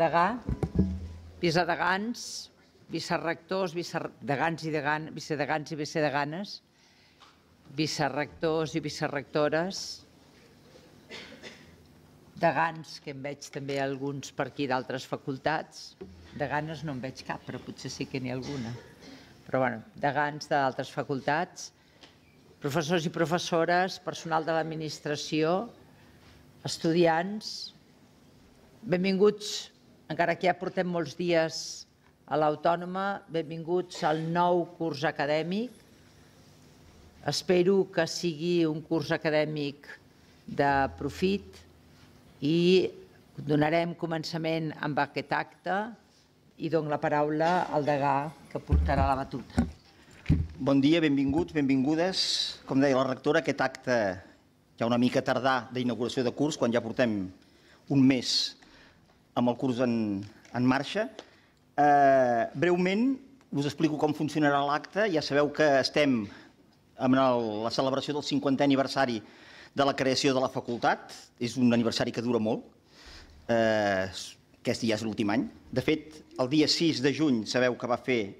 degà, vicedegans, vicerectors, vicedegans i vicedeganes, vicerectors i vicerectores, degans, que en veig també alguns per aquí d'altres facultats, deganes no en veig cap, però potser sí que n'hi ha alguna, però bueno, degans d'altres facultats, professors i professores, personal de l'administració, estudiants, benvinguts, encara que ja portem molts dies a l'Autònoma, benvinguts al nou curs acadèmic. Espero que sigui un curs acadèmic de profit i donarem començament amb aquest acte i dono la paraula al degà que portarà la batuta. Bon dia, benvinguts, benvingudes. Com deia la rectora, aquest acte ja una mica tardà d'inauguració de curs, quan ja portem un mes amb el curs en marxa. Breument us explico com funcionarà l'acte. Ja sabeu que estem amb la celebració del 50è aniversari de la creació de la facultat. És un aniversari que dura molt. Aquest ja és l'últim any. De fet, el dia 6 de juny sabeu que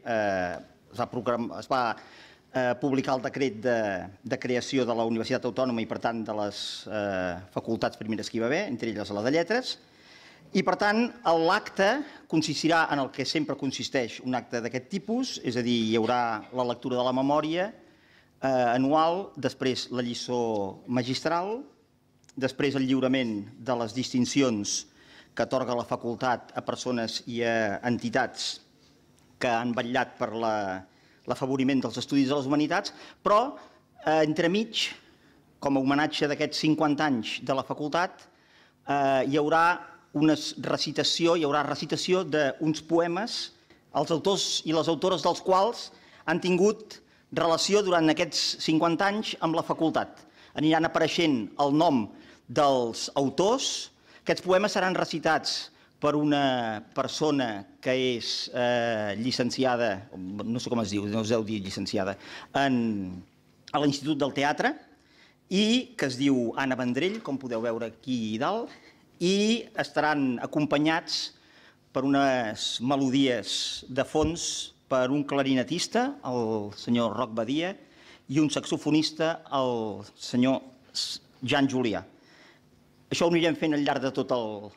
es va publicar el decret de creació de la Universitat Autònoma i, per tant, de les facultats primeres que hi va haver, entre elles la de Lletres. I, per tant, l'acte consistirà en el que sempre consisteix un acte d'aquest tipus, és a dir, hi haurà la lectura de la memòria anual, després la lliçó magistral, després el lliurament de les distincions que atorga la facultat a persones i a entitats que han vetllat per l'afavoriment dels estudis de les humanitats, però entremig, com a homenatge d'aquests 50 anys de la facultat, hi haurà recitació d'uns poemes, els autors i les autores dels quals han tingut relació durant aquests 50 anys amb la facultat. Aniran apareixent el nom dels autors. Aquests poemes seran recitats per una persona que és llicenciada, no sé com es diu, no us heu dit llicenciada, a l'Institut del Teatre, i que es diu Anna Vendrell, com podeu veure aquí dalt, i estaran acompanyats per unes melodies de fons per un clarinetista, el senyor Roc Badia, i un saxofonista, el senyor Jan Julià. Això ho anirem fent al llarg de tot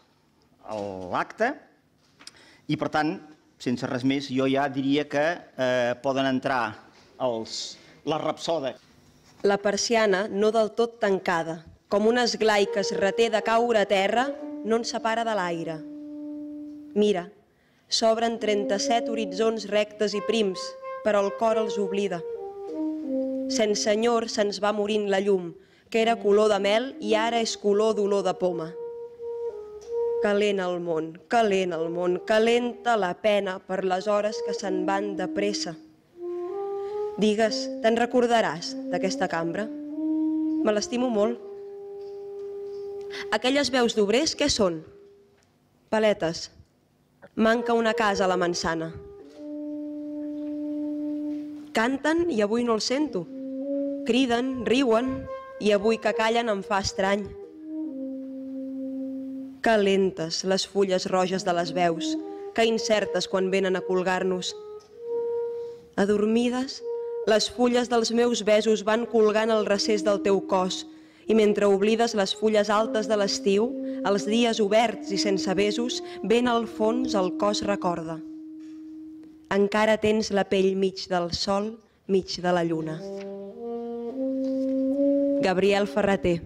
l'acte i, per tant, sense res més, jo ja diria que poden entrar la rapsoda. La persiana, no del tot tancada, com un esglai que es reté de caure a terra, no ens separa de l'aire. Mira, s'obren 37 horitzons rectes i prims, però el cor els oblida. Sense enyor se'ns va morint la llum, que era color de mel i ara és color d'olor de poma. Calent el món, calenta la pena per les hores que se'n van de pressa. Digues, te'n recordaràs d'aquesta cambra? Me l'estimo molt. Aquelles veus d'obrers, què són? Paletes. Manca una casa a la Mansana. Canten i avui no els sento. Criden, riuen i avui que callen em fa estrany. Calentes les fulles roges de les veus, que incertes quan venen a colgar-nos. Adormides, les fulles dels meus besos van colgant al recés del teu cos i mentre oblides les fulles altes de l'estiu, els dies oberts i sense besos, ben al fons el cos recorda. Encara tens la pell mig del sol, mig de la lluna. Gabriel Ferrater.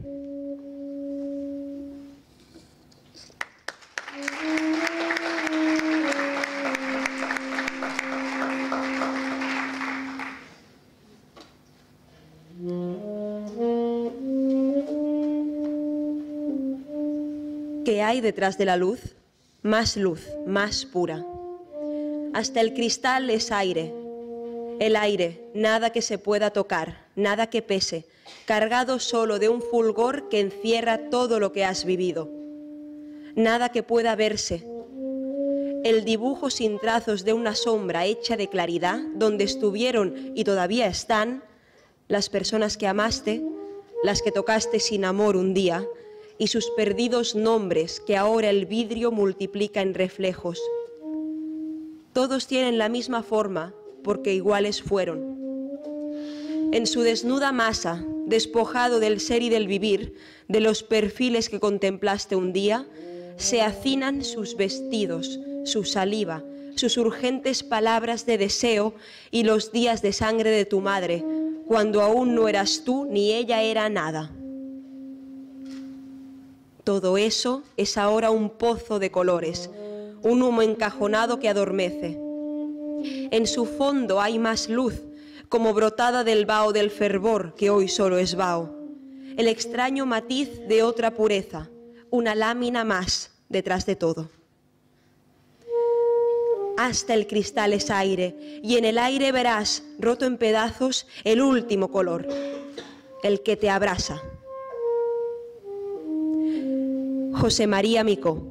¿Qué hay detrás de la luz? Más luz, más pura. Hasta el cristal es aire. El aire, nada que se pueda tocar, nada que pese, cargado solo de un fulgor que encierra todo lo que has vivido. Nada que pueda verse. El dibujo sin trazos de una sombra hecha de claridad, donde estuvieron y todavía están las personas que amaste, las que tocaste sin amor un día, y sus perdidos nombres que ahora el vidrio multiplica en reflejos. Todos tienen la misma forma porque iguales fueron. En su desnuda masa, despojado del ser y del vivir, de los perfiles que contemplaste un día, se hacinan sus vestidos, su saliva, sus urgentes palabras de deseo y los días de sangre de tu madre, cuando aún no eras tú ni ella era nada. Todo eso es ahora un pozo de colores, un humo encajonado que adormece. En su fondo hay más luz, como brotada del vaho del fervor que hoy solo es vaho. El extraño matiz de otra pureza, una lámina más detrás de todo. Hasta el cristal es aire, y en el aire verás, roto en pedazos, el último color, el que te abrasa. José María Micó.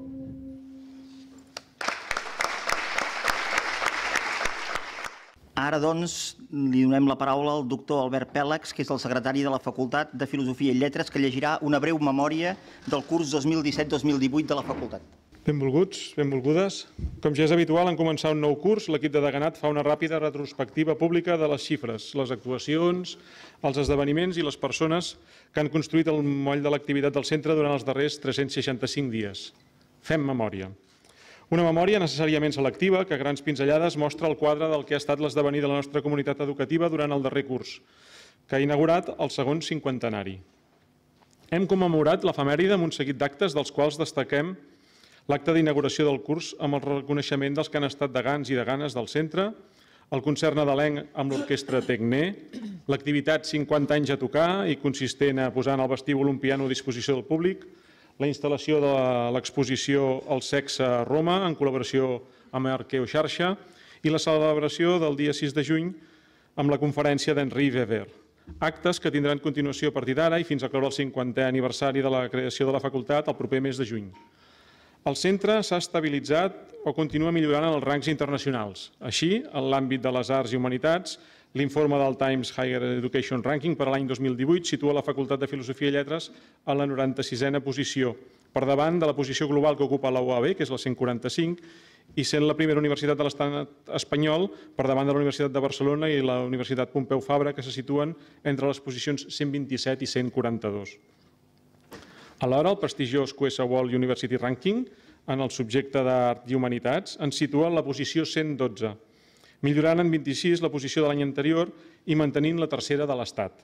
Ara, doncs, li donem la paraula al doctor Albert Pèlex, que és el secretari de la Facultat de Filosofia i Lletres, que llegirà una breu memòria del curs 2017-2018 de la facultat. Benvolguts, benvolgudes. Com ja és habitual, en començar un nou curs, l'equip de Deganat fa una ràpida retrospectiva pública de les xifres, les actuacions, els esdeveniments i les persones que han construït el moll de l'activitat del centre durant els darrers 365 dies. Fem memòria. Una memòria necessàriament selectiva que a grans pinzellades mostra el quadre del que ha estat l'esdevenir de la nostra comunitat educativa durant el darrer curs, que ha inaugurat el segon cinquantenari. Hem commemorat l'efemèride amb un seguit d'actes dels quals destaquem l'acte d'inauguració del curs amb el reconeixement dels que han estat degans i deganes del centre, el concert nadalenc amb l'orquestra Tecné, l'activitat 50 anys a tocar i consistent a posar en el vestíbul un piano a disposició del públic, la instal·lació de l'exposició El sexe a Roma en col·laboració amb Arqueoxarxa i la celebració del dia 6 de juny amb la conferència d'Henri Weber. Actes que tindran continuació a partir d'ara i fins a cloure el 50è aniversari de la creació de la facultat el proper mes de juny. El centre s'ha estabilitzat o continua millorant en els rangs internacionals. Així, en l'àmbit de les arts i humanitats, l'informe del Times Higher Education Ranking per a l'any 2018 situa la Facultat de Filosofia i Lletres a la 96a posició, per davant de la posició global que ocupa la UAB, que és la 145, i sent la primera universitat de l'estat espanyol per davant de la Universitat de Barcelona i la Universitat Pompeu Fabra, que se situen entre les posicions 127 i 142. Alhora, el prestigiós QS World University Ranking, en el subjecte d'Art i Humanitats, ens situa en la posició 112, millorant en 26 la posició de l'any anterior i mantenint la tercera de l'Estat.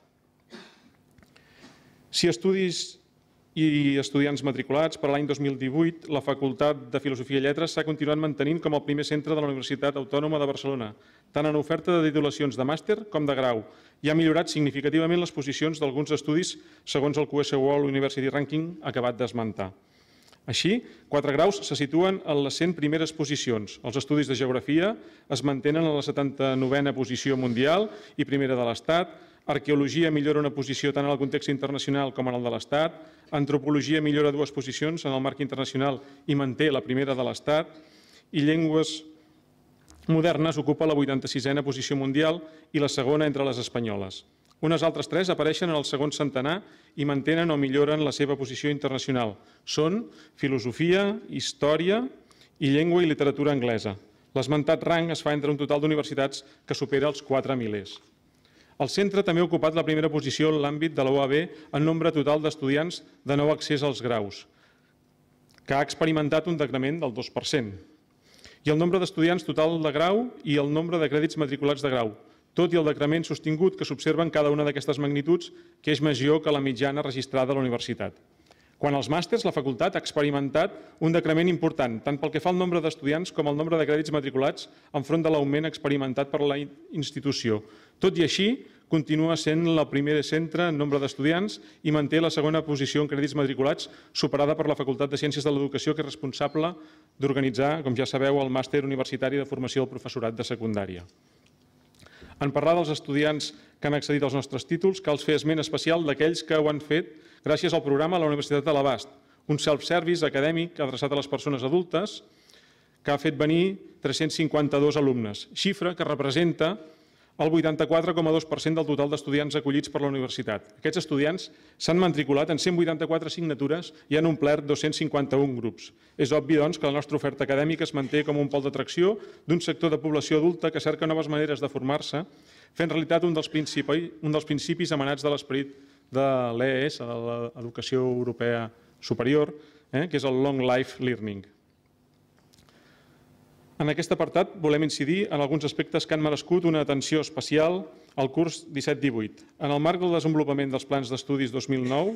Si estudis i estudiants matriculats per a l'any 2018, la Facultat de Filosofia i Lletres s'ha continuat mantenint com el primer centre de la Universitat Autònoma de Barcelona, tant en oferta de titulacions de màster com de grau, i ha millorat significativament les posicions d'alguns estudis segons el QS World University Ranking acabat d'esmentar. Així, 4 graus se situen en les 100 primeres posicions. Els estudis de geografia es mantenen a la 79a posició mundial i primera de l'Estat, arqueologia millora una posició tant en el context internacional com en el de l'Estat, antropologia millora 2 posicions en el marc internacional i manté la primera de l'Estat, i llengües modernes ocupa la 86a posició mundial i la segona entre les espanyoles. Unes altres 3 apareixen en el segon centenar i mantenen o milloren la seva posició internacional. Són filosofia, història i llengua i literatura anglesa. L'esmentat rang es fa entre un total d'universitats que supera els 4 milers. El centre també ha ocupat la primera posició en l'àmbit de la UAB en nombre total d'estudiants de nou accés als graus, que ha experimentat un decrement del 2%, i el nombre d'estudiants total de grau i el nombre de crèdits matriculats de grau, tot i el decrement sostingut que s'observa en cada una d'aquestes magnituds, que és major que la mitjana registrada a la universitat. Quant als màsters, la facultat ha experimentat un decrement important, tant pel que fa al nombre d'estudiants com al nombre de crèdits matriculats enfront de l'augment experimentat per la institució. Tot i així, continua sent el primer centre en nombre d'estudiants i manté la segona posició en crèdits matriculats, superada per la Facultat de Ciències de l'Educació, que és responsable d'organitzar, com ja sabeu, el màster universitari de formació del professorat de secundària. En parlar dels estudiants que han accedit als nostres títols, cal fer esment especial d'aquells que ho han fet gràcies al programa a la Universitat de l'Abast, un self-service acadèmic adreçat a les persones adultes que ha fet venir 352 alumnes, xifra que representa el 84,2% del total d'estudiants acollits per la universitat. Aquests estudiants s'han matriculat en 184 assignatures i han omplert 251 grups. És obvi, doncs, que la nostra oferta acadèmica es manté com un pol d'atracció d'un sector de població adulta que cerca noves maneres de formar-se, fent realitat un dels principis emanats de l'esperit de l'EES, de l'Educació Europea Superior, que és el Long Life Learning. En aquest apartat volem incidir en alguns aspectes que han merescut una atenció especial al curs 17-18. En el marc del desenvolupament dels plans d'estudis 2009,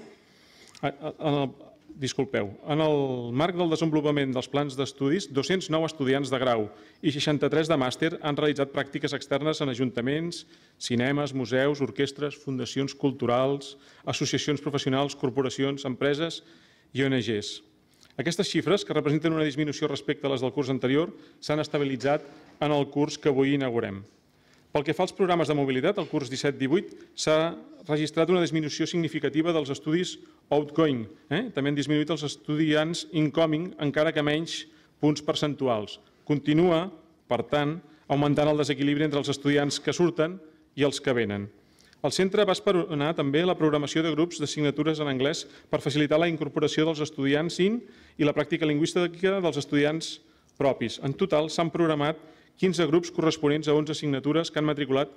en el marc del desenvolupament dels plans d'estudis, 209 estudiants de grau i 63 de màster han realitzat pràctiques externes en ajuntaments, cinemes, museus, orquestres, fundacions culturals, associacions professionals, corporacions, empreses i ONGs. Aquestes xifres, que representen una disminució respecte a les del curs anterior, s'han estabilitzat en el curs que avui inaugurem. Pel que fa als programes de mobilitat, el curs 17-18 s'ha registrat una disminució significativa dels estudis outgoing. També han disminuït els estudiants incoming, encara que menys punts percentuals. Continua, per tant, augmentant el desequilibri entre els estudiants que surten i els que venen. El centre va esperonar també la programació de grups d'assignatures en anglès per facilitar la incorporació dels estudiants IN i la pràctica lingüística dels estudiants propis. En total s'han programat 15 grups corresponents a 11 assignatures que han matriculat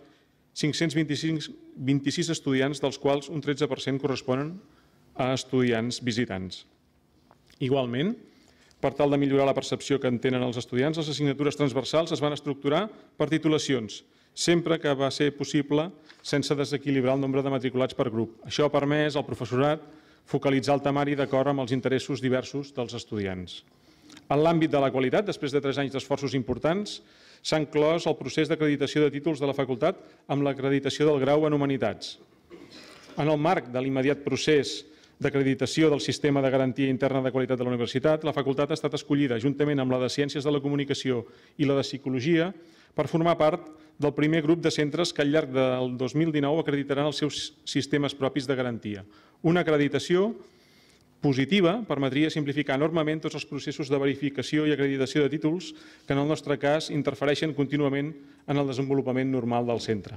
526 estudiants, dels quals un 13% corresponen a estudiants visitants. Igualment, per tal de millorar la percepció que en tenen els estudiants, les assignatures transversals es van estructurar per titulacions, sempre que va ser possible sense desequilibrar el nombre de matriculats per grup. Això ha permès al professorat focalitzar el temari d'acord amb els interessos diversos dels estudiants. En l'àmbit de la qualitat, després de 3 anys d'esforços importants, s'ha inclòs el procés d'acreditació de títols de la facultat amb l'acreditació del grau en Humanitats. En el marc de l'immediat procés d'acreditació del sistema de garantia interna de qualitat de la universitat, la facultat ha estat escollida, juntament amb la de Ciències de la Comunicació i la de Psicologia, per formar part del primer grup de centres que al llarg del 2019 acreditaran els seus sistemes propis de garantia. Una acreditació positiva permetria simplificar enormement tots els processos de verificació i acreditació de títols que en el nostre cas interfereixen contínuament en el desenvolupament normal del centre.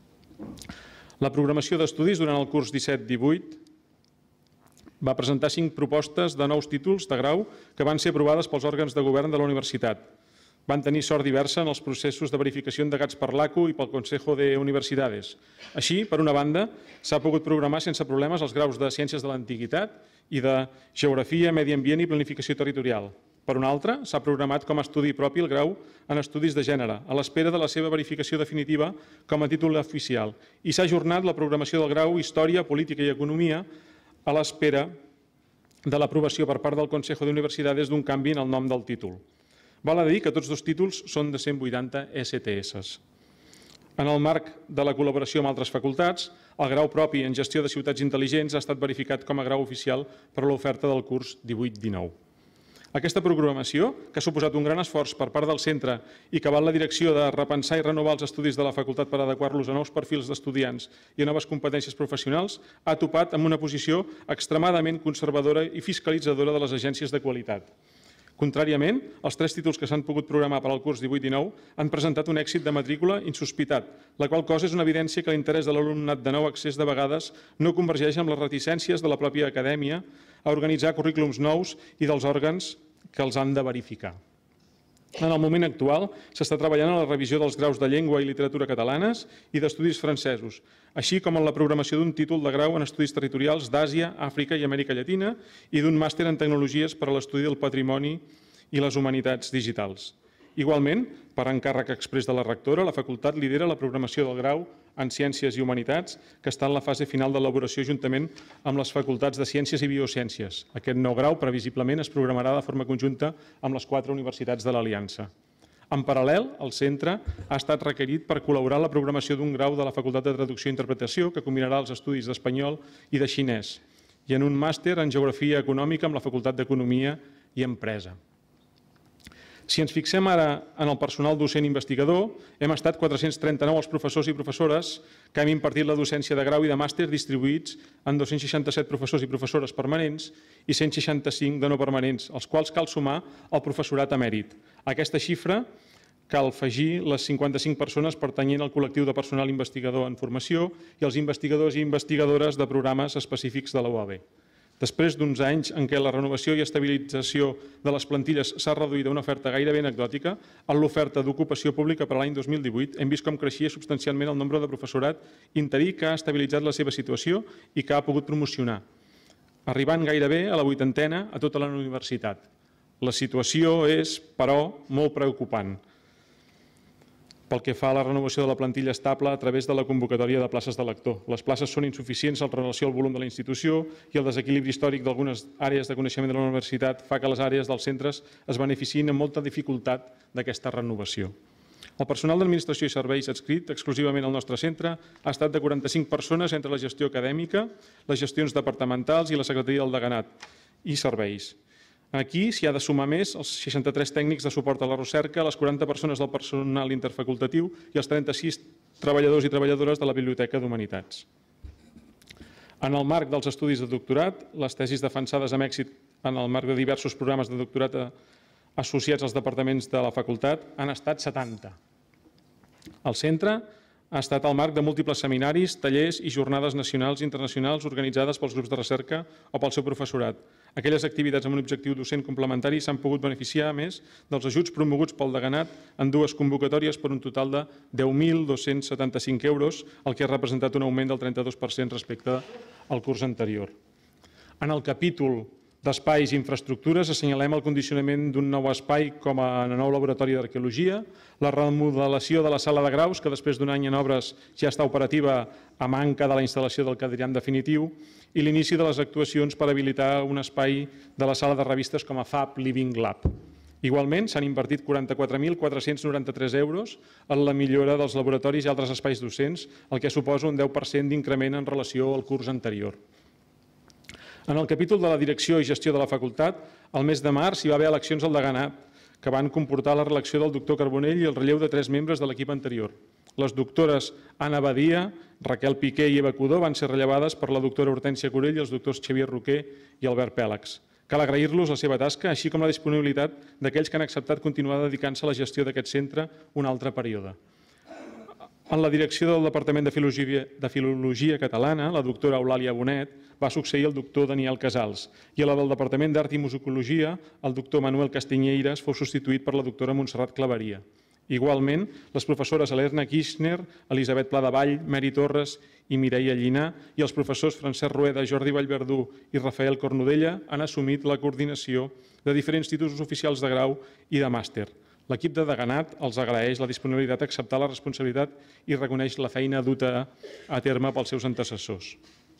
La programació d'estudis durant el curs 17-18 va presentar 5 propostes de nous títols de grau que van ser aprovades pels òrgans de govern de la universitat. Van tenir sort diversa en els processos de verificació endegats per l'ACU i pel Consejo de Universidades. Així, per una banda, s'ha pogut programar sense problemes els graus de Ciències de l'Antiguitat i de Geografia, Medi Ambient i Planificació Territorial. Per una altra, s'ha programat com a estudi propi el grau en Estudis de Gènere, a l'espera de la seva verificació definitiva com a títol oficial, i s'ha ajornat la programació del grau Història, Política i Economia a l'espera de l'aprovació per part del Consejo de Universidades d'un canvi en el nom del títol. Val a dir que tots dos títols són de 180 ECTS. En el marc de la col·laboració amb altres facultats, el grau propi en Gestió de Ciutats Intel·ligents ha estat verificat com a grau oficial per a l'oferta del curs 18-19. Aquesta programació, que ha suposat un gran esforç per part del centre i que va en la direcció de repensar i renovar els estudis de la facultat per adequar-los a nous perfils d'estudiants i a noves competències professionals, ha topat amb una posició extremadament conservadora i fiscalitzadora de les agències de qualitat. Contràriament, els 3 títols que s'han pogut programar per al curs 18-19 han presentat un èxit de matrícula insospitat, la qual cosa és una evidència que l'interès de l'alumnat de nou accés de vegades no convergeix amb les reticències de la pròpia acadèmia a organitzar currículums nous i dels òrgans que els han de verificar. En el moment actual s'està treballant en la revisió dels graus de Llengua i Literatura catalanes i d'Estudis francesos, així com en la programació d'un títol de grau en Estudis territorials d'Àsia, Àfrica i Amèrica Llatina i d'un màster en Tecnologies per a l'estudi del patrimoni i les humanitats digitals. Igualment, per encàrrec exprés de la rectora, la facultat lidera la programació del grau en Ciències i Humanitats, que està en la fase final d'elaboració juntament amb les facultats de Ciències i Biociències. Aquest nou grau, previsiblement, es programarà de forma conjunta amb les 4 universitats de l'Aliança. En paral·lel, el centre ha estat requerit per col·laborar en la programació d'un grau de la Facultat de Traducció i Interpretació que combinarà els estudis d'espanyol i de xinès, i en un màster en Geografia Econòmica amb la Facultat d'Economia i Empresa. Si ens fixem ara en el personal docent investigador, hem estat 439 els professors i professores que hem impartit la docència de grau i de màster distribuïts en 267 professors i professores permanents i 165 de no permanents, als quals cal sumar el professorat emèrit. Aquesta xifra cal afegir les 55 persones pertanyent al col·lectiu de personal investigador en formació i els investigadors i investigadores de programes específics de la UAB. Després d'uns anys en què la renovació i estabilització de les plantilles s'ha reduït a una oferta gairebé anecdòtica, en l'oferta d'ocupació pública per a l'any 2018 hem vist com creixia substancialment el nombre de professorat interí que ha estabilitzat la seva situació i que ha pogut promocionar, arribant gairebé a la 80ena a tota la universitat. La situació és, però, molt preocupant pel que fa a la renovació de la plantilla estable a través de la convocatòria de places de lector. Les places són insuficients en relació al volum de la institució i el desequilibri històric d'algunes àrees de coneixement de la universitat fa que les àrees dels centres es beneficiïn amb molta dificultat d'aquesta renovació. El personal d'administració i serveis adscrit exclusivament al nostre centre ha estat de 45 persones entre la gestió acadèmica, les gestions departamentals i la secretaria del deganat i serveis. Aquí s'hi ha de sumar més els 63 tècnics de suport a la recerca, les 40 persones del personal interfacultatiu i els 36 treballadors i treballadores de la Biblioteca d'Humanitats. En el marc dels estudis de doctorat, les tesis defensades amb èxit en el marc de diversos programes de doctorat associats als departaments de la facultat han estat 70. El centre ha estat al marc de múltiples seminaris, tallers i jornades nacionals i internacionals organitzades pels grups de recerca o pel seu professorat. Aquelles activitats amb un objectiu docent complementari s'han pogut beneficiar, a més, dels ajuts promoguts pel deganat en dues convocatòries per un total de 10.275 euros, el que ha representat un augment del 32% respecte al curs anterior. En el capítol d'espais i infraestructures assenyalem el condicionament d'un nou espai com a nou laboratori d'arqueologia, la remodelació de la sala de graus, que després d'un any en obres ja està operativa a manca de la instal·lació del cadirian definitiu, i l'inici de les actuacions per habilitar un espai de la sala de revistes com a Fab Living Lab. Igualment, s'han invertit 44.493 euros en la millora dels laboratoris i altres espais docents, el que suposa un 10% d'increment en relació al curs anterior. En el capítol de la direcció i gestió de la facultat, el mes de març hi va haver eleccions al deganat, que van comportar la reelecció del doctor Carbonell i el relleu de 3 membres de l'equip anterior. Les doctores Anna Badia, Raquel Piqué i Eva Cudó van ser rellevades per la doctora Hortència Corell i els doctors Xavier Roquer i Albert Pèlex. Cal agrair-los la seva tasca, així com la disponibilitat d'aquells que han acceptat continuar dedicant-se a la gestió d'aquest centre un altre període. En la direcció del Departament de Filologia Catalana, la doctora Eulàlia Bonet va succeir el doctor Daniel Casals i a la del Departament d'Art i Musicologia, el doctor Manuel Castiñeiras fou substituït per la doctora Montserrat Claveria. Igualment, les professores Elerna Kirchner, Elisabet Pladevall, Mary Torres i Mireia Llinar i els professors Francesc Rueda, Jordi Vallverdú i Rafael Cornudella han assumit la coordinació de diferents títols oficials de grau i de màster. L'equip de deganat els agraeix la disponibilitat a acceptar la responsabilitat i reconeix la feina duta a terme pels seus antecessors.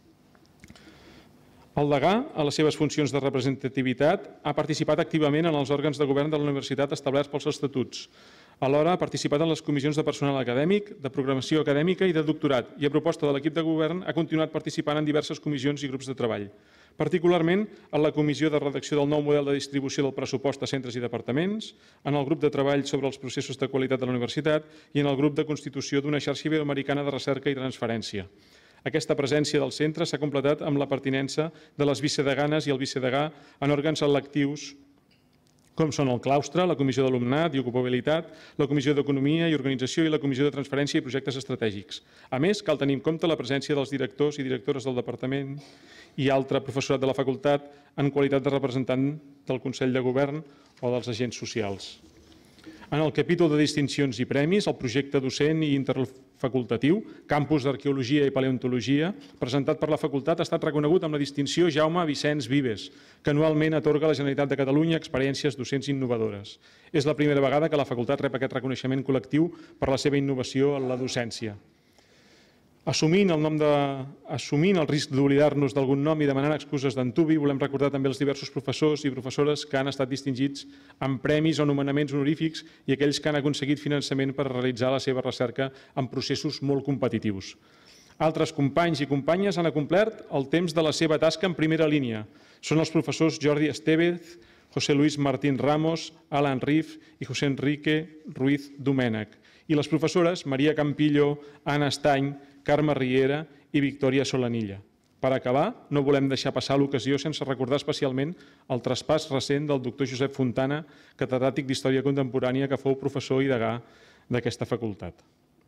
El degà, a les seves funcions de representativitat, ha participat activament en els òrgans de govern de la universitat establerts pels estatuts. Alhora ha participat en les comissions de personal acadèmic, de programació acadèmica i de doctorat i a proposta de l'equip de govern ha continuat participant en diverses comissions i grups de treball. Particularment en la comissió de redacció del nou model de distribució del pressupost a centres i departaments, en el grup de treball sobre els processos de qualitat de la universitat i en el grup de constitució d'una xarxa iberoamericana de recerca i transferència. Aquesta presència del centre s'ha completat amb la pertinença de les vicedeganes i el vicedegà en òrgans electius com són el claustre, la Comissió d'Alumnat i Ocupabilitat, la Comissió d'Economia i Organització i la Comissió de Transferència i Projectes Estratègics. A més, cal tenir en compte la presència dels directors i directores del departament i altre professorat de la facultat en qualitat de representant del Consell de Govern o dels agents socials. En el capítol de distincions i premis, el projecte docent i interfacultatiu, Campus d'Arqueologia i Paleontologia, presentat per la facultat, ha estat reconegut amb la distinció Jaume Vicenç Vives, que anualment atorga a la Generalitat de Catalunya experiències docents innovadores. És la primera vegada que la facultat rep aquest reconeixement col·lectiu per la seva innovació en la docència. Assumint el risc d'oblidar-nos d'algun nom i demanant excuses d'antuvi, volem recordar també els diversos professors i professores que han estat distingits amb premis o nomenaments honorífics i aquells que han aconseguit finançament per realitzar la seva recerca en processos molt competitius. Altres companys i companyes han acomplert el temps de la seva tasca en primera línia. Són els professors Jordi Estevez, José Luis Martín Ramos, Alan Riff i José Enrique Ruiz Domènech. I les professores Maria Campillo, Anna Estany, Carme Riera i Victòria Solanilla. Per acabar, no volem deixar passar l'ocasió sense recordar especialment el traspàs recent del doctor Josep Fontana, catedràtic d'Història Contemporània, que fou professor i degà d'aquesta facultat.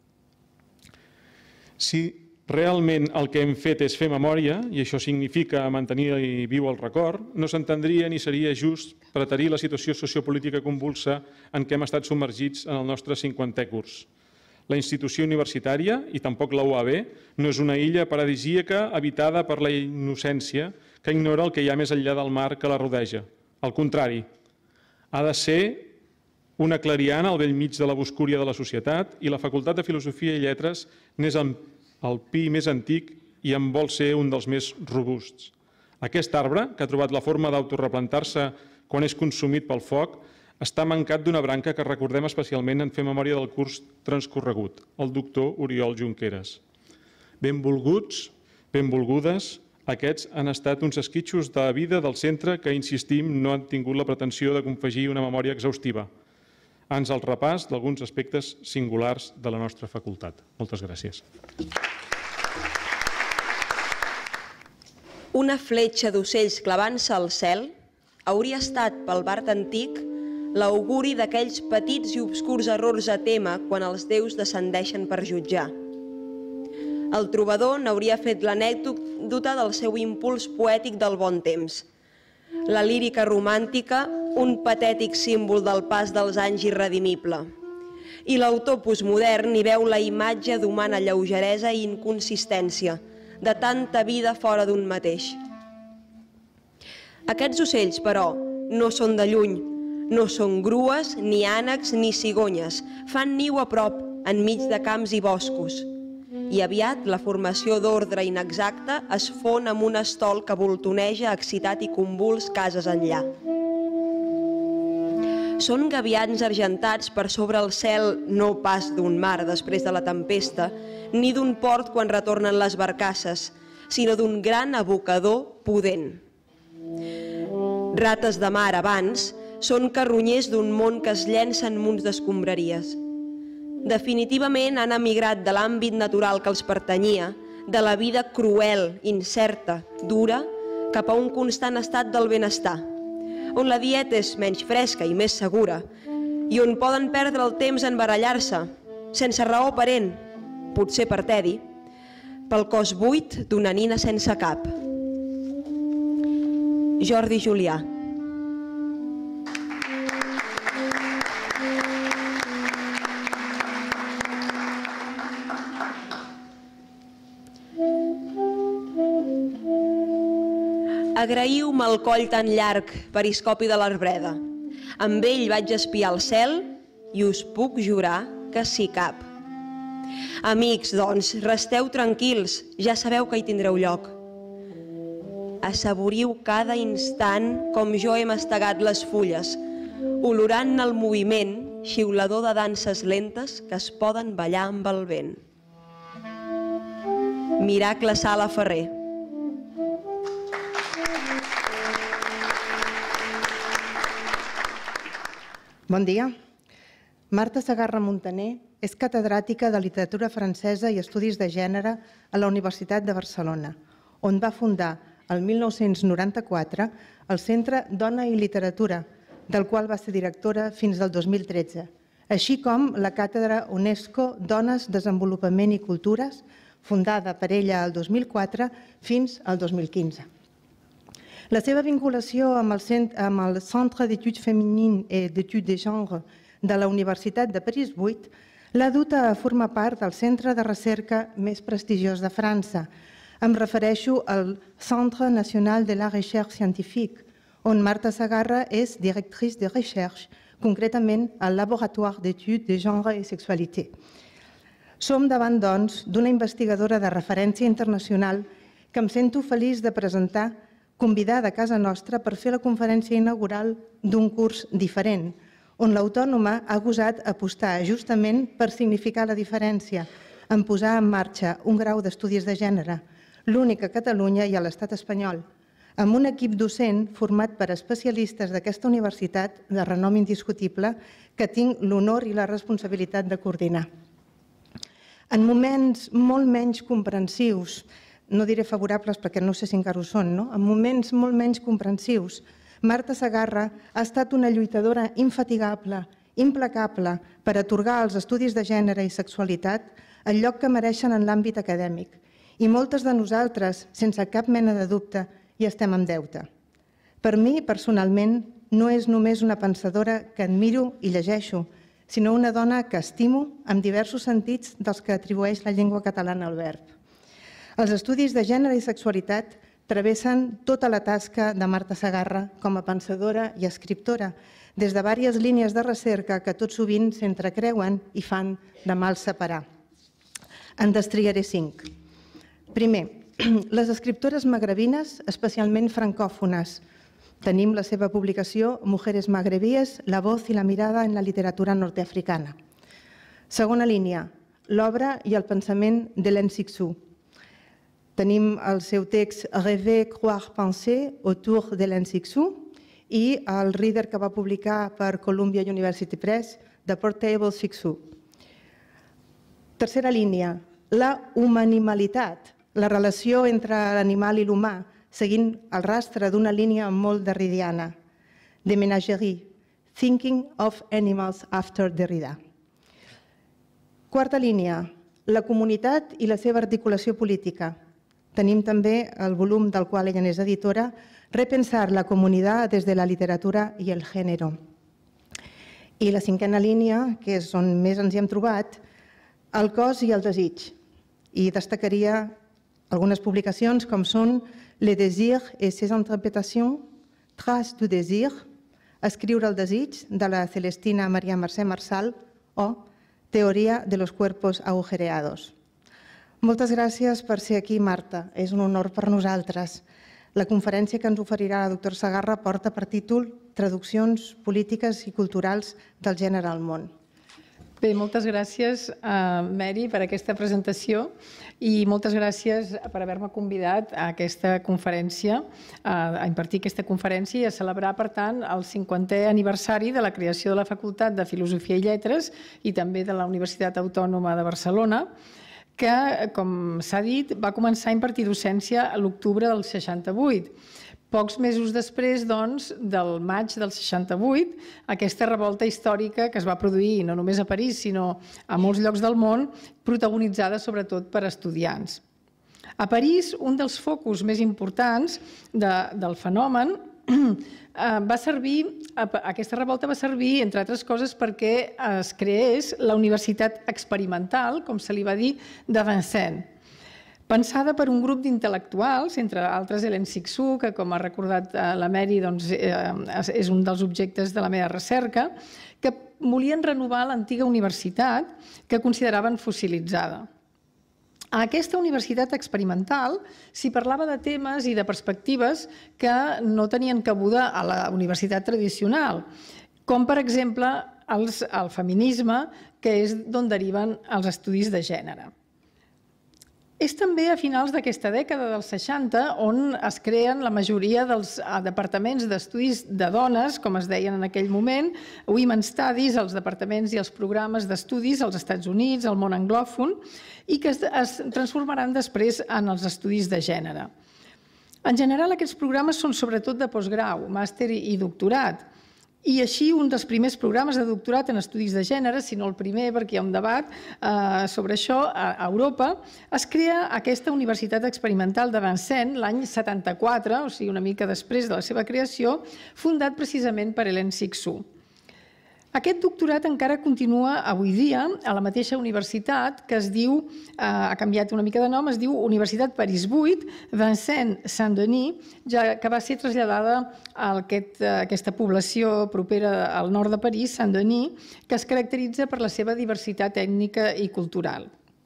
Si realment el que hem fet és fer memòria, i això significa mantenir viu el record, no s'entendria ni seria just preterir la situació sociopolítica convulsa en què hem estat submergits en el nostre 50è curs. La institució universitària, i tampoc la UAB, no és una illa paradisíaca habitada per la innocència que ignora el que hi ha més enllà del mar que la rodeja. Al contrari, ha de ser una clariana al bell mig de la boscúria de la societat i la Facultat de Filosofia i Lletres n'és el pi més antic i en vol ser un dels més robusts. Aquest arbre, que ha trobat la forma d'autoreplantar-se quan és consumit pel foc, està mancat d'una branca que recordem especialment en fer memòria del curs transcorregut, el doctor Oriol Junqueras. Benvolguts, benvolgudes, aquests han estat uns esquitxos de la vida del centre que, insistim, no han tingut la pretensió de confegir una memòria exhaustiva, ans el repàs d'alguns aspectes singulars de la nostra facultat. Moltes gràcies. Una fletxa d'ocells clavant-se al cel hauria estat pel Bart antic l'auguri d'aquells petits i obscurs errors a tema quan els déus descendeixen per jutjar. El trobador n'hauria fet l'anècdota del seu impuls poètic del bon temps. La lírica romàntica, un patètic símbol del pas dels anys irredimible. I l'autor postmodern hi veu la imatge d'humana lleugeresa i inconsistència, de tanta vida fora d'un mateix. Aquests ocells, però, no són de lluny, no són grues, ni ànecs, ni cigonyes. Fan niu a prop, enmig de camps i boscos. I aviat la formació d'ordre inexacte es fon amb un estol que voltoneja excitat i convuls cases enllà. Són gavians argentats per sobre el cel no pas d'un mar després de la tempesta, ni d'un port quan retornen les barcasses, sinó d'un gran abocador pudent. Rates de mar abans, són carronyers d'un món que es llença en munts d'escombraries. Definitivament han emigrat de l'àmbit natural que els pertanyia, de la vida cruel, incerta, dura, cap a un constant estat del benestar, on la dieta és menys fresca i més segura, i on poden perdre el temps en barallar-se, sense raó aparent, potser per tedi, pel cos buit d'una nina sense cap. Jordi Julià. Agraïu-me el coll tan llarg, periscopi de l'Arbreda. Amb ell vaig espiar el cel i us puc jurar que sí cap. Amics, doncs, resteu tranquils, ja sabeu que hi tindreu lloc. Assaboriu cada instant com jo he mastegat les fulles, olorant el moviment xiulador de danses lentes que es poden ballar amb el vent. Miracle Sala Ferrer. Bon dia. Marta Segarra Montaner és catedràtica de Literatura Francesa i Estudis de Gènere a la Universitat de Barcelona, on va fundar el 1994 el Centre Dona i Literatura, del qual va ser directora fins al 2013, així com la Càtedra UNESCO Dones, Desenvolupament i Cultures, fundada per ella el 2004 fins al 2015. La seva vinculació amb el Centre d'Etudes Féminines i d'Etudes de Genre de la Universitat de París 8 l'ha dut a formar part del centre de recerca més prestigiós de França. Em refereixo al Centre National de la Recherche Scientifique, on Marta Segarra és directrice de recherche, concretament al Laboratoire d'Etudes de Genre i Sexualité. Som davant, doncs, d'una investigadora de referència internacional que em sento feliç de presentar convidada a casa nostra per fer la conferència inaugural d'un curs diferent, on l'Autònoma ha gosat apostar justament per significar la diferència, en posar en marxa un grau d'estudis de gènere, l'únic a Catalunya i a l'Estat espanyol, amb un equip docent format per especialistes d'aquesta universitat de renom indiscutible que tinc l'honor i la responsabilitat de coordinar. En moments molt menys comprensius no diré favorables perquè no sé si encara ho són, no? En moments molt menys comprensius, Marta Segarra ha estat una lluitadora infatigable, implacable per atorgar als estudis de gènere i sexualitat el lloc que mereixen en l'àmbit acadèmic. I moltes de nosaltres, sense cap mena de dubte, hi estem en deute. Per mi, personalment, no és només una pensadora que admiro i llegeixo, sinó una dona que estimo amb diversos sentits dels que atribueix la llengua catalana al verb. Els estudis de gènere i sexualitat travessen tota la tasca de Marta Segarra com a pensadora i escriptora, des de diverses línies de recerca que tot sovint s'entrecreuen i fan de mal separar. En destriaré 5. Primer, les escriptores magrebines, especialment francòfones. Tenim la seva publicació Mujeres magrebíes, la voz y la mirada en la literatura norteafricana. Segona línia, l'obra i el pensament d'Hélène Cixous. Tenim el seu text Rêver, croire, penser, autour d'Hélène Cixous, i el reader que va publicar per Columbia University Press, The Portable Cixous. Tercera línia, la humanimalitat, la relació entre l'animal i l'humà, seguint el rastre d'una línia molt derridiana. De Menagerie, Thinking of Animals After Derrida. Quarta línia, la comunitat i la seva articulació política. Tenim també el volum del qual ella és editora, Repensar la comunitat des de la literatura i el gènere. I la cinquena línia, que és on més ens hi hem trobat, el cos i el desig. I destacaria algunes publicacions com són Le désir et ses interprétations, Traces du désir, Escriure el desig, de la Celestina Maria Mercè Marçal, o Teoria de los cuerpos agujereados. Moltes gràcies per ser aquí, Marta. És un honor per nosaltres. La conferència que ens oferirà la doctora Segarra porta per títol Traduccions polítiques i culturals del gènere al món. Bé, moltes gràcies, Mary, per aquesta presentació i moltes gràcies per haver-me convidat a aquesta conferència, a impartir aquesta conferència i a celebrar, per tant, el 50è aniversari de la creació de la Facultat de Filosofia i Lletres i també de la Universitat Autònoma de Barcelona, que, com s'ha dit, va començar a impartir docència a l'octubre del 68. Pocs mesos després, doncs, del maig del 68, aquesta revolta històrica que es va produir no només a París, sinó a molts llocs del món, protagonitzada sobretot per estudiants. A París, un dels focus més importants del fenomen aquesta revolta va servir, entre altres coses, perquè es creés la Universitat Experimental, com se li va dir, de Vincennes, pensada per un grup d'intel·lectuals, entre altres Hélène Cixous, que, com ha recordat la Mary, és un dels objectes de la meva recerca, que volien renovar l'antiga universitat que consideraven fossilitzada. A aquesta universitat experimental s'hi parlava de temes i de perspectives que no tenien cabuda a la universitat tradicional, com, per exemple, el feminisme, que és d'on deriven els estudis de gènere. És també a finals d'aquesta dècada dels 60 on es creen la majoria dels departaments d'estudis de dones, com es deien en aquell moment, Women's Studies, els departaments i els programes d'estudis als Estats Units, al món anglòfon, i que es transformaran després en els estudis de gènere. En general, aquests programes són sobretot de postgrau, màster i doctorat. I així, un dels primers programes de doctorat en estudis de gènere, si no el primer, perquè hi ha un debat sobre això, a Europa, es crea aquesta Universitat Experimental de Vincennes l'any 74, o sigui, una mica després de la seva creació, fundat precisament per Hélène Cixous. Aquest doctorat encara continua avui dia a la mateixa universitat, que es diu, ha canviat una mica de nom, es diu Universitat París 8, Vincennes-Saint-Denis, ja que va ser traslladada a aquesta població propera al nord de París, Saint-Denis, que es caracteritza per la seva diversitat ètnica i cultural.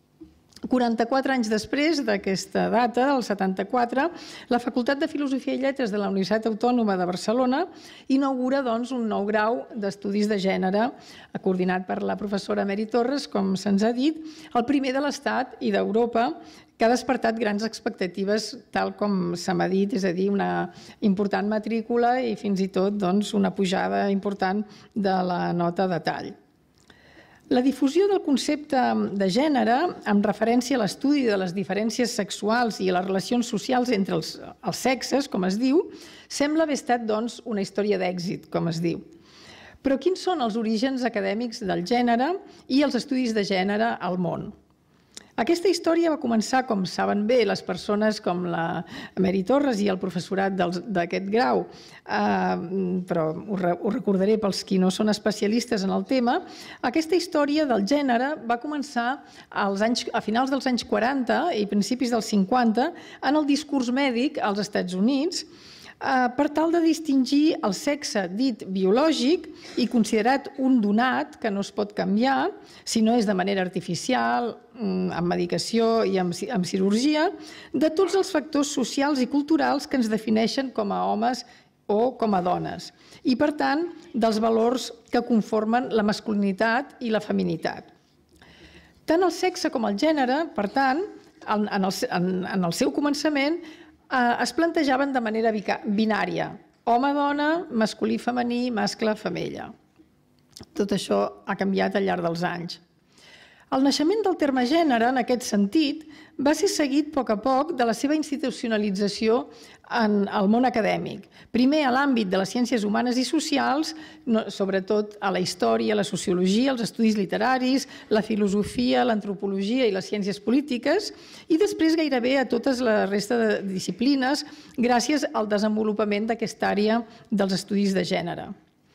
44 anys després d'aquesta data, del 74, la Facultat de Filosofia i Lletres de la Universitat Autònoma de Barcelona inaugura un nou grau d'estudis de gènere, coordinat per la professora Mary Torres, com se'ns ha dit, el primer de l'Estat i d'Europa, que ha despertat grans expectatives, tal com se m'ha dit, és a dir, una important matrícula i fins i tot una pujada important de la nota de tall. La difusió del concepte de gènere, amb referència a l'estudi de les diferències sexuals i a les relacions socials entre els sexes, com es diu, sembla haver estat, doncs, una història d'èxit, com es diu. Però quins són els orígens acadèmics del gènere i els estudis de gènere al món? Aquesta història va començar, com saben bé, les persones com la Mary Torres i el professorat d'aquest grau, però ho recordaré pels qui no són especialistes en el tema. Aquesta història del gènere va començar a finals dels anys 40 i principis dels 50 en el discurs mèdic als Estats Units, per tal de distingir el sexe dit biològic i considerat un donat que no es pot canviar si no és de manera artificial, amb medicació i amb cirurgia, de tots els factors socials i culturals que ens defineixen com a homes o com a dones i, per tant, dels valors que conformen la masculinitat i la feminitat. Tant el sexe com el gènere, per tant, en el seu començament, es plantejaven de manera binària, home-dona, masculí-femení, mascle-femella. Tot això ha canviat al llarg dels anys. El naixement del terme gènere, en aquest sentit, va ser seguit a poc de la seva institucionalització en el món acadèmic. Primer a l'àmbit de les ciències humanes i socials, sobretot a la història, la sociologia, els estudis literaris, la filosofia, l'antropologia i les ciències polítiques, i després gairebé a totes la resta de disciplines gràcies al desenvolupament d'aquesta àrea dels estudis de gènere.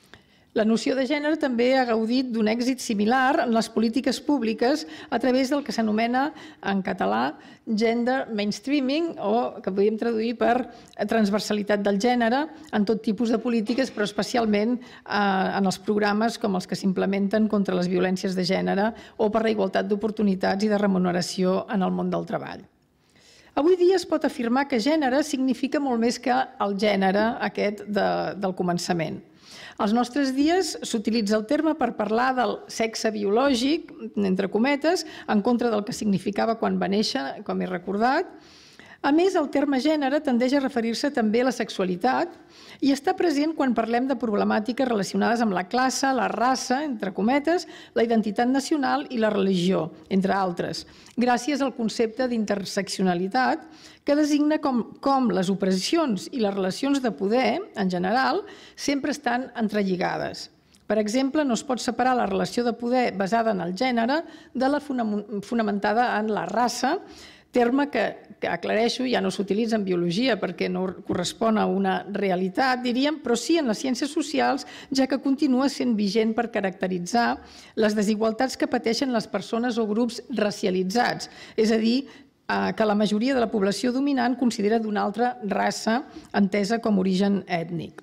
La noció de gènere també ha gaudit d'un èxit similar en les polítiques públiques a través del que s'anomena en català gender mainstreaming, o que podríem traduir per transversalitat del gènere en tot tipus de polítiques, però especialment en els programes com els que s'implementen contra les violències de gènere o per la igualtat d'oportunitats i de remuneració en el món del treball. Avui dia es pot afirmar que gènere significa molt més que el gènere aquest del començament. Als nostres dies s'utilitza el terme per parlar del sexe biològic, entre cometes, en contra del que significava quan va néixer, com he recordat. A més, el terme gènere tendeix a referir-se també a la sexualitat i està present quan parlem de problemàtiques relacionades amb la classe, la raça, entre cometes, la identitat nacional i la religió, entre altres, gràcies al concepte d'interseccionalitat, que designa com les opressions i les relacions de poder, en general, sempre estan entrelligades. Per exemple, no es pot separar la relació de poder basada en el gènere de la fonamentada en la raça, terme que aclareixo, ja no s'utilitza en biologia perquè no correspon a una realitat, diríem, però sí en les ciències socials, ja que continua sent vigent per caracteritzar les desigualtats que pateixen les persones o grups racialitzats, és a dir, que la majoria de la població dominant considera d'una altra raça entesa com a origen ètnic.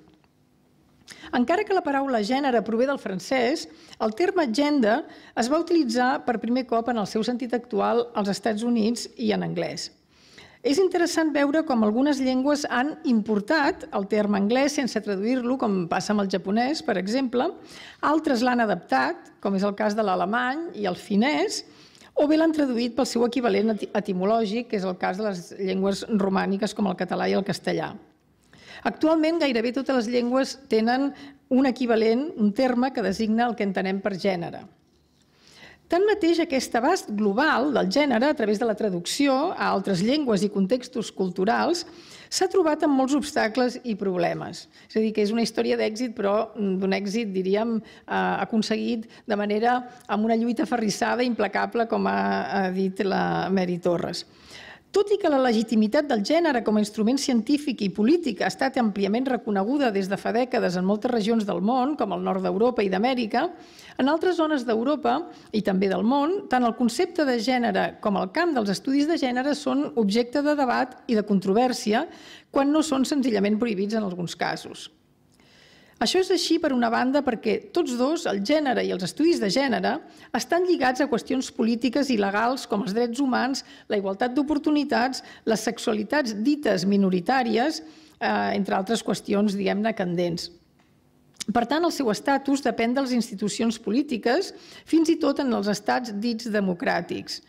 Encara que la paraula gènere prové del francès, el terme gender es va utilitzar per primer cop en el seu sentit actual als Estats Units i en anglès. És interessant veure com algunes llengües han importat el terme anglès sense traduir-lo, com passa amb el japonès, per exemple. Altres l'han adaptat, com és el cas de l'alemany i el finès, o bé l'han traduït pel seu equivalent etimològic, que és el cas de les llengües romàniques com el català i el castellà. Actualment, gairebé totes les llengües tenen un equivalent, un terme que designa el que entenem per gènere. Tanmateix, aquest abast global del gènere, a través de la traducció a altres llengües i contextos culturals, s'ha trobat amb molts obstacles i problemes. És a dir, que és una història d'èxit, però d'un èxit, diríem, aconseguit de manera amb una lluita aferrissada i implacable, com ha dit la Mary Torres. Tot i que la legitimitat del gènere com a instrument científic i polític ha estat àmpliament reconeguda des de fa dècades en moltes regions del món, com el nord d'Europa i d'Amèrica, en altres zones d'Europa i també del món, tant el concepte de gènere com el camp dels estudis de gènere són objecte de debat i de controvèrsia, quan no són senzillament prohibits en alguns casos. Això és així, per una banda, perquè tots dos, el gènere i els estudis de gènere, estan lligats a qüestions polítiques i legals com els drets humans, la igualtat d'oportunitats, les sexualitats dites minoritàries, entre altres qüestions, diguem-ne, candents. Per tant, el seu estatus depèn de les institucions polítiques, fins i tot en els estats dits democràtics.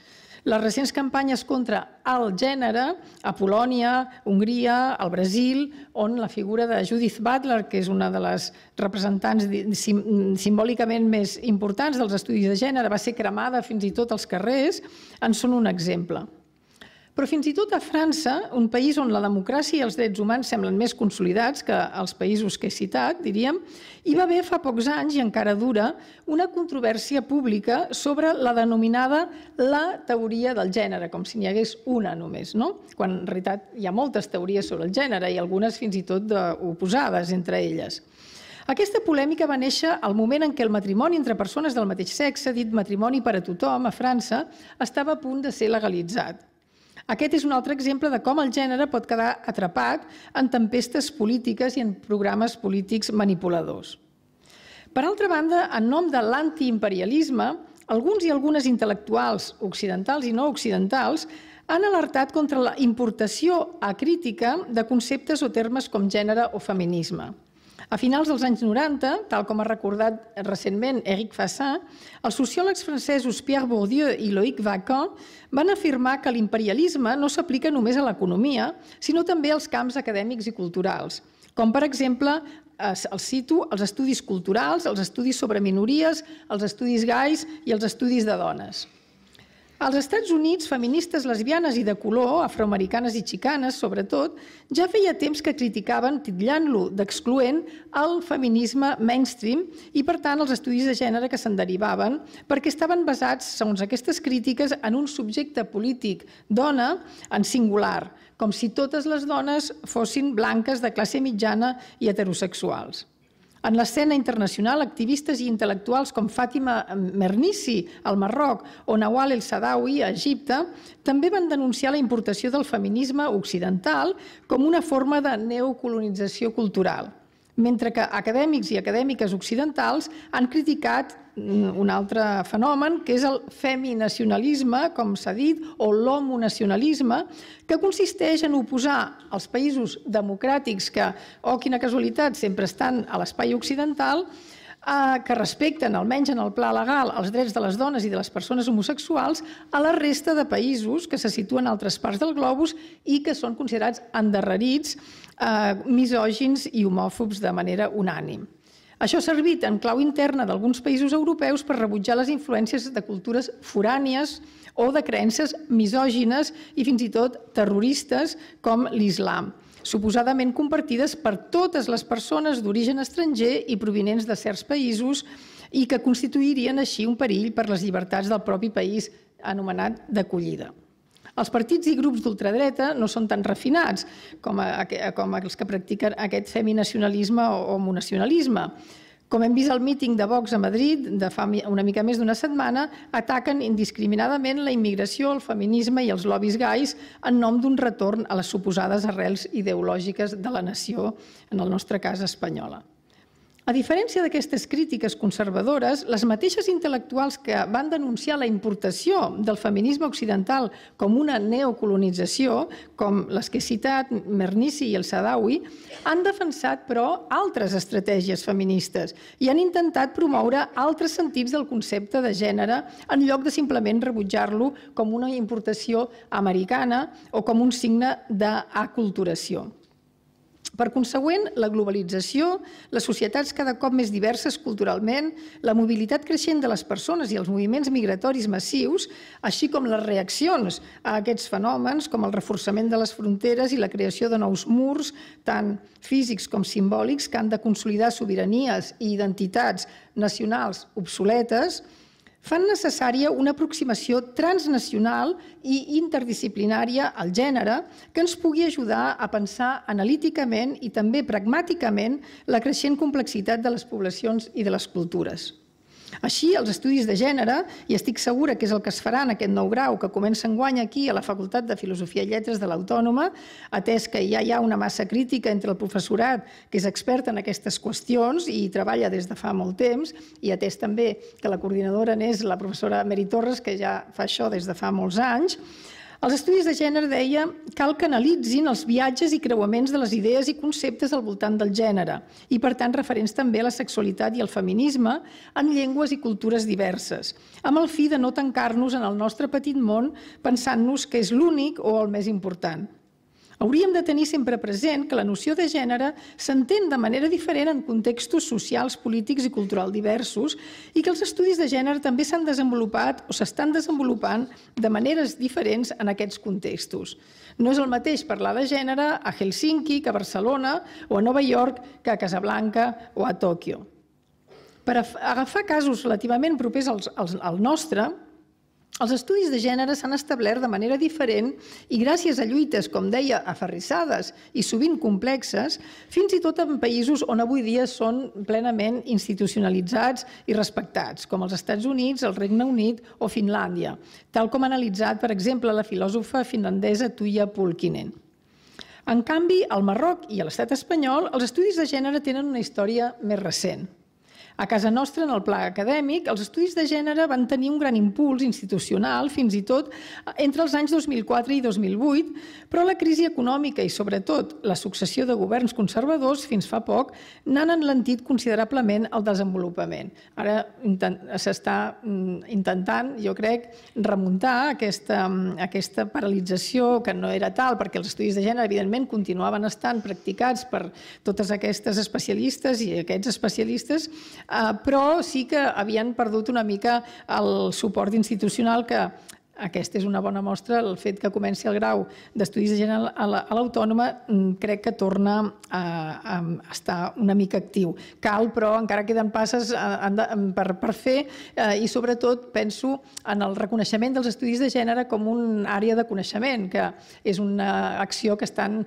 les recents campanyes contra el gènere a Polònia, Hongria, al Brasil, on la figura de Judith Butler, que és una de les representants simbòlicament més importants dels estudis de gènere, va ser cremada fins i tot als carrers, en són un exemple. Però fins i tot a França, un país on la democràcia i els drets humans semblen més consolidats que els països que he citat, diríem, hi va haver fa pocs anys, i encara dura, una controvèrsia pública sobre la denominada la teoria del gènere, com si n'hi hagués una només, no? Quan en realitat hi ha moltes teories sobre el gènere i algunes fins i tot oposades entre elles. Aquesta polèmica va néixer al moment en què el matrimoni entre persones del mateix sexe, dit matrimoni per a tothom a França, estava a punt de ser legalitzat. Aquest és un altre exemple de com el gènere pot quedar atrapat en tempestes polítiques i en programes polítics manipuladors. Per altra banda, en nom de l'antiimperialisme, alguns i algunes intel·lectuals occidentals i no occidentals han alertat contra la importació acrítica de conceptes o termes com gènere o feminisme. A finals dels anys 90, tal com ha recordat recentment Éric Fassin, els sociòlegs francesos Pierre Bourdieu i Loïc Wacquant van afirmar que l'imperialisme no s'aplica només a l'economia, sinó també als camps acadèmics i culturals, com per exemple, els cito, els estudis culturals, els estudis sobre minories, els estudis gais i els estudis de dones. Als Estats Units, feministes lesbianes i de color, afroamericanes i xicanes, sobretot, ja feia temps que criticaven, titllant-lo d'excloent, el feminisme mainstream i, per tant, els estudis de gènere que se'n derivaven, perquè estaven basats, segons aquestes crítiques, en un subjecte polític, dona, en singular, com si totes les dones fossin blanques de classe mitjana i heterosexuals. En l'escena internacional, activistes i intel·lectuals com Fàtima Mernissi al Marroc o Nawal el-Saadawi a Egipte també van denunciar la importació del feminisme occidental com una forma de neocolonització cultural, mentre que acadèmics i acadèmiques occidentals han criticat un altre fenomen, que és el feminacionalisme, com s'ha dit, o l'homonacionalisme, que consisteix en oposar els països democràtics que, oh, quina casualitat, sempre estan a l'espai occidental, que respecten, almenys en el pla legal, els drets de les dones i de les persones homosexuals, a la resta de països que se situen a altres parts del globus i que són considerats endarrerits, misògins i homòfobs de manera unànime. Això ha servit en clau interna d'alguns països europeus per rebutjar les influències de cultures forànies o de creences misògines i fins i tot terroristes com l'islam, suposadament compartides per totes les persones d'origen estranger i provinents de certs països i que constituirien així un perill per les llibertats del propi país anomenat d'acollida. Els partits i grups d'ultradreta no són tan refinats com els que practiquen aquest feminacionalisme o homonacionalisme. Com hem vist al míting de Vox a Madrid de fa una mica més d'una setmana, ataquen indiscriminadament la immigració, el feminisme i els lobbies gais en nom d'un retorn a les suposades arrels ideològiques de la nació, en el nostre cas espanyola. A diferència d'aquestes crítiques conservadores, les mateixes intel·lectuals que van denunciar la importació del feminisme occidental com una neocolonització, com les que he citat, Mernissi i el-Saadawi, han defensat, però, altres estratègies feministes i han intentat promoure altres sentits del concepte de gènere en lloc de simplement rebutjar-lo com una importació americana o com un signe d'aculturació. Per consegüent, la globalització, les societats cada cop més diverses culturalment, la mobilitat creixent de les persones i els moviments migratoris massius, així com les reaccions a aquests fenòmens, com el reforçament de les fronteres i la creació de nous murs, tant físics com simbòlics, que han de consolidar sobiranies i identitats nacionals obsoletes, fan necessària una aproximació transnacional i interdisciplinària al gènere que ens pugui ajudar a pensar analíticament i també pragmàticament la creixent complexitat de les poblacions i de les cultures. Així, els estudis de gènere, i estic segura que és el que es farà en aquest nou grau que comença enguany aquí a la Facultat de Filosofia i Lletres de l'Autònoma, atès que ja hi ha una massa crítica entre el professorat que és expert en aquestes qüestions i treballa des de fa molt temps, i atès també que la coordinadora n'és la professora Mary Torres, que ja fa això des de fa molts anys, Els estudis de gènere, deia, cal que analitzin els viatges i creuaments de les idees i conceptes al voltant del gènere i, per tant, referents també a la sexualitat i al feminisme en llengües i cultures diverses, amb el fi de no tancar-nos en el nostre petit món pensant-nos que és l'únic o el més important. Hauríem de tenir sempre present que la noció de gènere s'entén de manera diferent en contextos socials, polítics i culturals diversos i que els estudis de gènere també s'han desenvolupat o s'estan desenvolupant de maneres diferents en aquests contextos. No és el mateix parlar de gènere a Helsinki que a Barcelona o a Nova York que a Casablanca o a Tòquio. Per agafar casos relativament propers al nostre, els estudis de gènere s'han establert de manera diferent i gràcies a lluites, com deia, aferrissades i sovint complexes, fins i tot en països on avui dia són plenament institucionalitzats i respectats, com els Estats Units, el Regne Unit o Finlàndia, tal com ha analitzat, per exemple, la filòsofa finlandesa Tuija Pulkkinen. En canvi, al Marroc i a l'estat espanyol, els estudis de gènere tenen una història més recent. A casa nostra, en el pla acadèmic, els estudis de gènere van tenir un gran impuls institucional, fins i tot entre els anys 2004 i 2008, però la crisi econòmica i, sobretot, la successió de governs conservadors fins fa poc n'han enlentit considerablement el desenvolupament. Ara s'està intentant, jo crec, remuntar aquesta paralització, que no era tal, perquè els estudis de gènere, evidentment, continuaven estant practicats per totes aquestes especialistes i aquests especialistes, però sí que havien perdut una mica el suport institucional que aquesta és una bona mostra, el fet que comenci el grau d'estudis de gènere a l'Autònoma crec que torna a estar una mica actiu. Cal, però encara queden passes per fer i sobretot penso en el reconeixement dels estudis de gènere com una àrea de coneixement, que és una acció que estan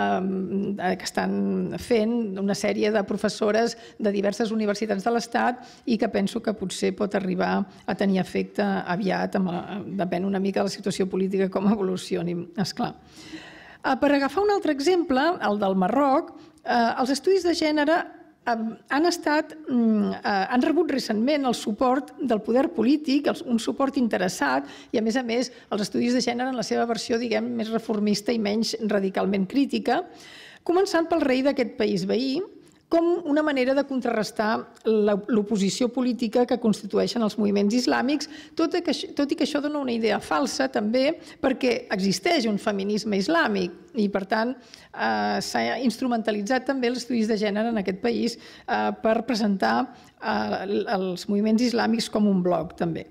fent una sèrie de professores de diverses universitats de l'Estat i que penso que potser pot arribar a tenir efecte aviat, depèn una mica de la situació política com evolucioni, esclar. Per agafar un altre exemple, el del Marroc, els estudis de gènere han rebut recentment el suport del poder polític, un suport interessat i, a més, els estudis de gènere en la seva versió, diguem, més reformista i menys radicalment crítica, començant pel rei d'aquest país veí, com una manera de contrarrestar l'oposició política que constitueixen els moviments islàmics, tot i que això dona una idea falsa també perquè existeix un feminisme islàmic i, per tant, s'ha instrumentalitzat també els estudis de gènere en aquest país per presentar els moviments islàmics com un bloc, també.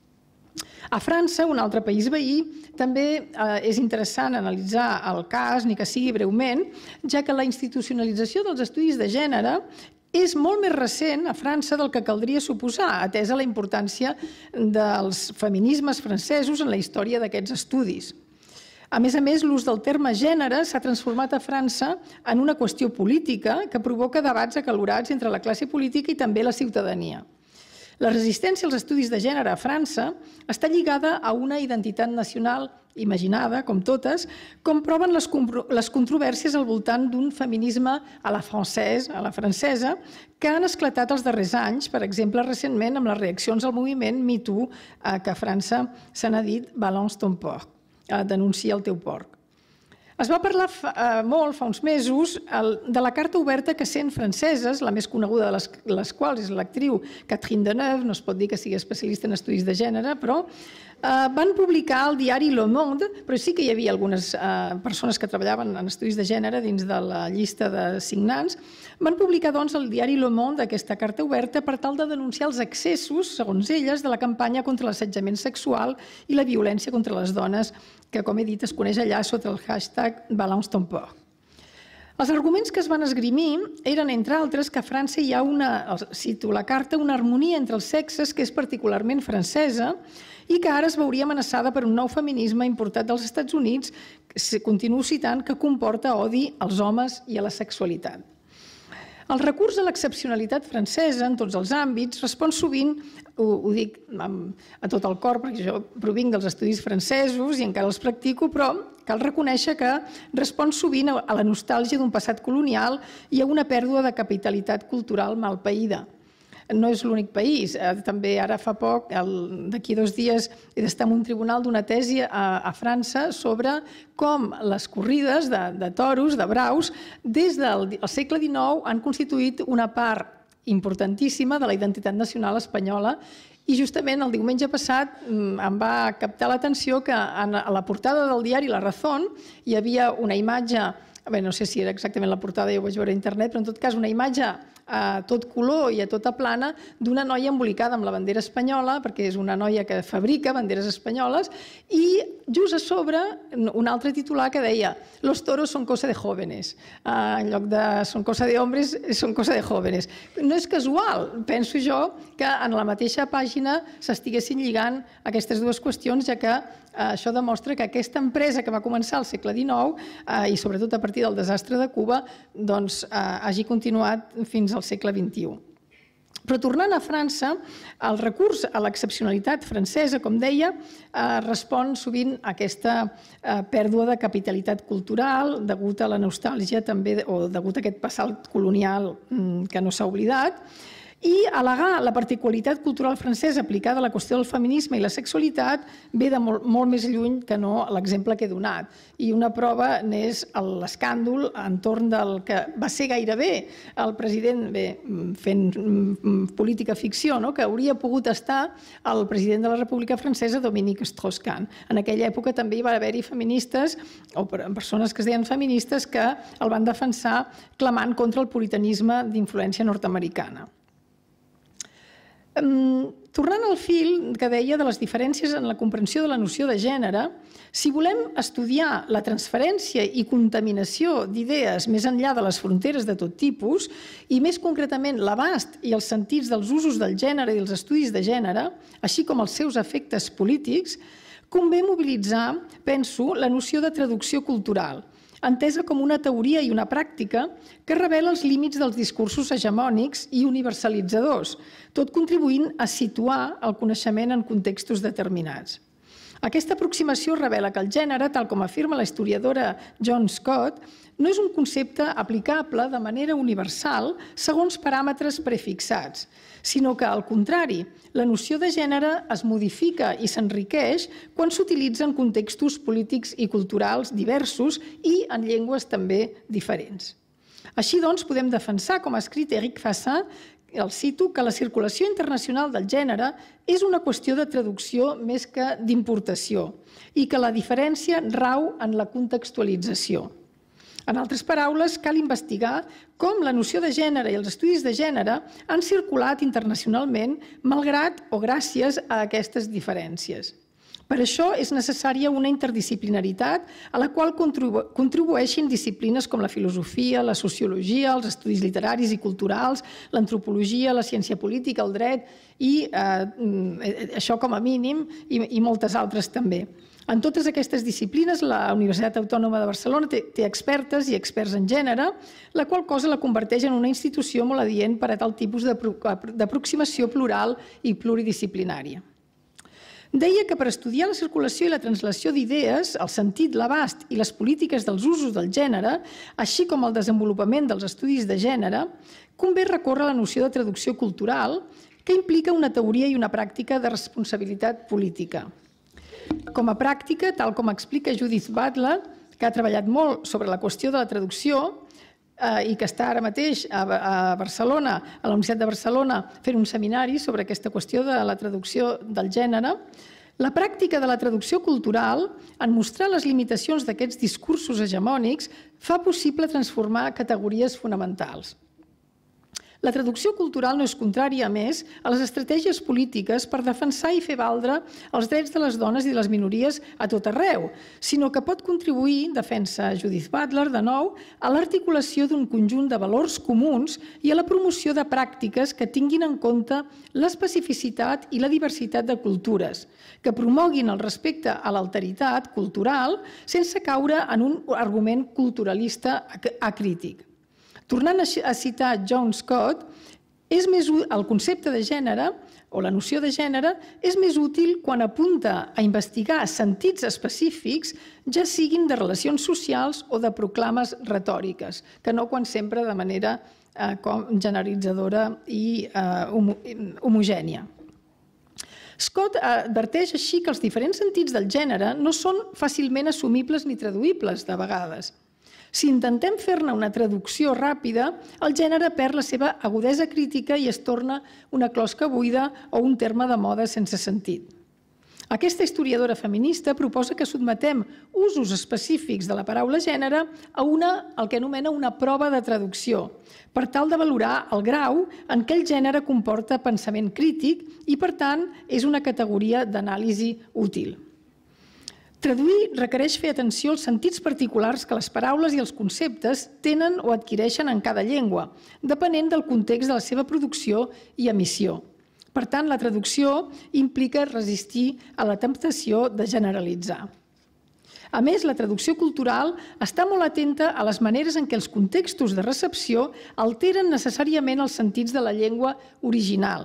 A França, un altre país veí, també és interessant analitzar el cas, ni que sigui breument, ja que la institucionalització dels estudis de gènere és molt més recent a França del que caldria suposar, atesa la importància dels feminismes francesos en la història d'aquests estudis. A més, l'ús del terme gènere s'ha transformat a França en una qüestió política que provoca debats acalorats entre la classe política i també la ciutadania. La resistència als estudis de gènere a França està lligada a una identitat nacional imaginada, com totes, com proven les controvèrsies al voltant d'un feminisme a la francesa, que han esclatat els darrers anys, per exemple, recentment amb les reaccions al moviment MeToo, que a França se n'ha dit «balance ton porc», denuncia el teu porc. Es va parlar molt, fa uns mesos, de la carta oberta que 100 franceses, la més coneguda de les quals és l'actriu Catherine Deneuve, no es pot dir que sigui especialista en estudis de gènere, però van publicar al diari Le Monde, però sí que hi havia algunes persones que treballaven en estudis de gènere dins de la llista de signants, van publicar doncs al diari Le Monde aquesta carta oberta per tal de denunciar els excessos, segons elles, de la campanya contra l'assetjament sexual i la violència contra les dones, que, com he dit, es coneix allà sota el hashtag Balance ton porc. Els arguments que es van esgrimir eren, entre altres, que a França hi ha cito la carta, una harmonia entre els sexes que és particularment francesa i que ara es veuria amenaçada per un nou feminisme importat dels Estats Units, continuo citant, que comporta odi als homes i a la sexualitat. El recurs a l'excepcionalitat francesa en tots els àmbits respon sovint, ho dic a tot el cor perquè jo provinc dels estudis francesos i encara els practico, però cal reconèixer que respon sovint a la nostàlgia d'un passat colonial i a una pèrdua de capitalitat cultural malpaïda. no és l'únic país. També ara fa poc, d'aquí 2 dies, he d'estar en un tribunal d'una tesi a França sobre com les corrides de toros, de braus, des del segle XIX han constituït una part importantíssima de la identitat nacional espanyola. I justament el diumenge passat em va captar l'atenció que a la portada del diari La Razón hi havia una imatge, no sé si era exactament la portada, ja ho vaig veure a internet, però en tot cas una imatge a tot color i a tota plana d'una noia embolicada amb la bandera espanyola, perquè és una noia que fabrica banderes espanyoles, i just a sobre un altre titular que deia «Los toros son cosa de jóvenes». En lloc de «son cosa de hombres», «son cosa de jóvenes». No és casual, penso jo, que en la mateixa pàgina s'estiguessin lligant aquestes dues qüestions, ja que això demostra que aquesta empresa que va començar al segle XIX, i sobretot a partir del desastre de Cuba, doncs hagi continuat fins al segle XXI. Però tornant a França, el recurs a l'excepcionalitat francesa, com deia, respon sovint a aquesta pèrdua de capitalitat cultural degut a la nostàlgia també, o degut a aquest passat colonial que no s'ha oblidat, i al·legar la particularitat cultural francesa aplicada a la qüestió del feminisme i la sexualitat ve de molt més lluny que no l'exemple que he donat. I una prova n'és l'escàndol entorn del que va ser gairebé el president, fent política ficció, que hauria pogut estar el president de la República Francesa, Dominique Strauss-Kahn. En aquella època també hi va haver-hi feministes, o persones que es deien feministes, que el van defensar clamant contra el puritanisme d'influència nord-americana. Tornant al fil que deia de les diferències en la comprensió de la noció de gènere, si volem estudiar la transferència i contaminació d'idees més enllà de les fronteres de tot tipus, i més concretament l'abast i els sentits dels usos del gènere i els estudis de gènere, així com els seus efectes polítics, convé mobilitzar, penso, la noció de traducció cultural, entesa com una teoria i una pràctica que revela els límits dels discursos hegemònics i universalitzadors, tot contribuint a situar el coneixement en contextos determinats. Aquesta aproximació revela que el gènere, tal com afirma la historiadora Joan Scott, no és un concepte aplicable de manera universal segons paràmetres prefixats, sinó que, al contrari, la noció de gènere es modifica i s'enriqueix quan s'utilitza en contextos polítics i culturals diversos i en llengües també diferents. Així doncs, podem defensar, com ha escrit Éric Fassin, el cito, que la circulació internacional del gènere és una qüestió de traducció més que d'importació i que la diferència rau en la contextualització. En altres paraules, cal investigar com la noció de gènere i els estudis de gènere han circulat internacionalment malgrat o gràcies a aquestes diferències. Per això és necessària una interdisciplinaritat a la qual contribueixin disciplines com la filosofia, la sociologia, els estudis literaris i culturals, l'antropologia, la ciència política, el dret i això com a mínim i moltes altres també. En totes aquestes disciplines, la Universitat Autònoma de Barcelona té expertes i experts en gènere, la qual cosa la converteix en una institució molt adient per a tal tipus d'aproximació plural i pluridisciplinària. Deia que per estudiar la circulació i la translació d'idees, el sentit, l'abast i les polítiques dels usos del gènere, així com el desenvolupament dels estudis de gènere, convé recórrer a la noció de traducció cultural, que implica una teoria i una pràctica de responsabilitat política. Com a pràctica, tal com explica Judith Butler, que ha treballat molt sobre la qüestió de la traducció i que està ara mateix a Barcelona, a la Universitat de Barcelona, fent un seminari sobre aquesta qüestió de la traducció del gènere, la pràctica de la traducció cultural, en mostrar les limitacions d'aquests discursos hegemònics, fa possible transformar categories fonamentals. La traducció cultural no és contrària, a més, a les estratègies polítiques per defensar i fer valdre els drets de les dones i de les minories a tot arreu, sinó que pot contribuir, defensa Judith Butler, de nou, a l'articulació d'un conjunt de valors comuns i a la promoció de pràctiques que tinguin en compte l'especificitat i la diversitat de cultures, que promoguin el respecte a l'alteritat cultural sense caure en un argument culturalista acrític. Tornant a citar Joan Scott, el concepte de gènere, o la noció de gènere, és més útil quan apunta a investigar sentits específics, ja siguin de relacions socials o de proclames retòriques, que no quan sempre de manera generalitzadora i homogènia. Scott adverteix així que els diferents sentits del gènere no són fàcilment assumibles ni traduïbles de vegades. Si intentem fer-ne una traducció ràpida, el gènere perd la seva agudesa crítica i es torna una closca buida o un terme de moda sense sentit. Aquesta historiadora feminista proposa que sotmetem usos específics de la paraula gènere a el que anomena una prova de traducció, per tal de valorar el grau en què el gènere comporta pensament crític i, per tant, és una categoria d'anàlisi útil. Traduir requereix fer atenció als sentits particulars que les paraules i els conceptes tenen o adquireixen en cada llengua, depenent del context de la seva producció i emissió. Per tant, la traducció implica resistir a la temptació de generalitzar. A més, la traducció cultural està molt atenta a les maneres en què els contextos de recepció alteren necessàriament els sentits de la llengua original.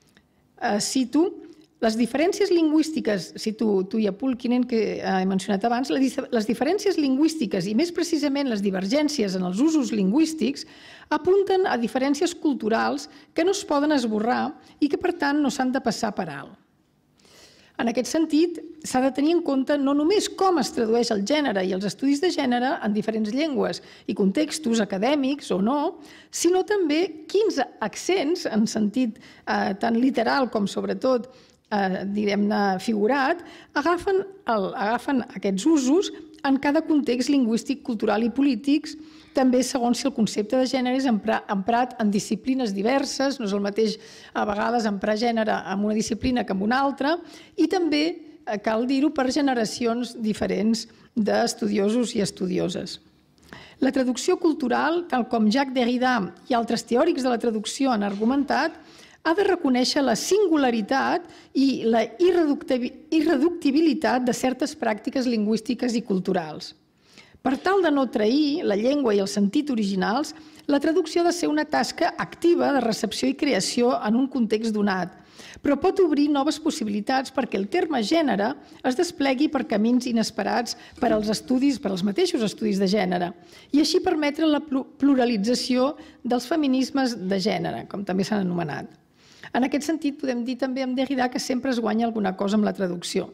Cito: les diferències lingüístiques, cito Tuija Pulkkinen, que he mencionat abans, les diferències lingüístiques i més precisament les divergències en els usos lingüístics apunten a diferències culturals que no es poden esborrar i que, per tant, no s'han de passar per alt. En aquest sentit, s'ha de tenir en compte no només com es tradueix el gènere i els estudis de gènere en diferents llengües i contextos acadèmics o no, sinó també quins accents, en sentit tant literal com sobretot diguem-ne figurat, agafen aquests usos en cada context lingüístic, cultural i polític, també segons si el concepte de gènere és emprat en disciplines diverses, no és el mateix a vegades emprar gènere en una disciplina que en una altra, i també, cal dir-ho, per generacions diferents d'estudiosos i estudioses. La traducció cultural, tal com Jacques Derrida i altres teòrics de la traducció han argumentat, ha de reconèixer la singularitat i la irreductibilitat de certes pràctiques lingüístiques i culturals. Per tal de no trair la llengua i el sentit originals, la traducció ha de ser una tasca activa de recepció i creació en un context donat, però pot obrir noves possibilitats perquè el terme gènere es desplegui per camins inesperats per als estudis, per als mateixos estudis de gènere, i així permetre la pluralització dels feminismes de gènere, com també s'han anomenat. En aquest sentit, podem dir també amb Derrida que sempre es guanya alguna cosa amb la traducció.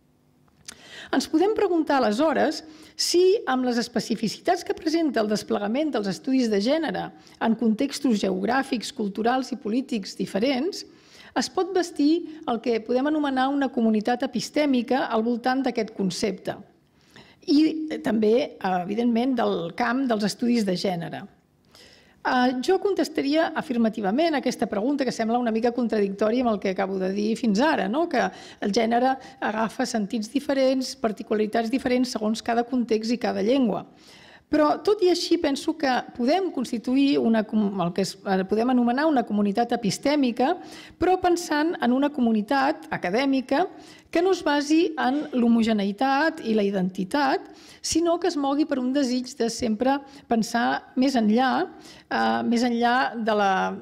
Ens podem preguntar, aleshores, si amb les especificitats que presenta el desplegament dels estudis de gènere en contextos geogràfics, culturals i polítics diferents, es pot bastir el que podem anomenar una comunitat epistèmica al voltant d'aquest concepte i també, evidentment, del camp dels estudis de gènere. Jo contestaria afirmativament a aquesta pregunta, que sembla una mica contradictòria amb el que acabo de dir fins ara, que el gènere agafa sentits diferents, particularitats diferents segons cada context i cada llengua. Però, tot i així, penso que podem constituir el que podem anomenar una comunitat epistèmica, però pensant en una comunitat acadèmica que no es basi en l'homogeneïtat i la identitat, sinó que es mogui per un desig de sempre pensar més enllà de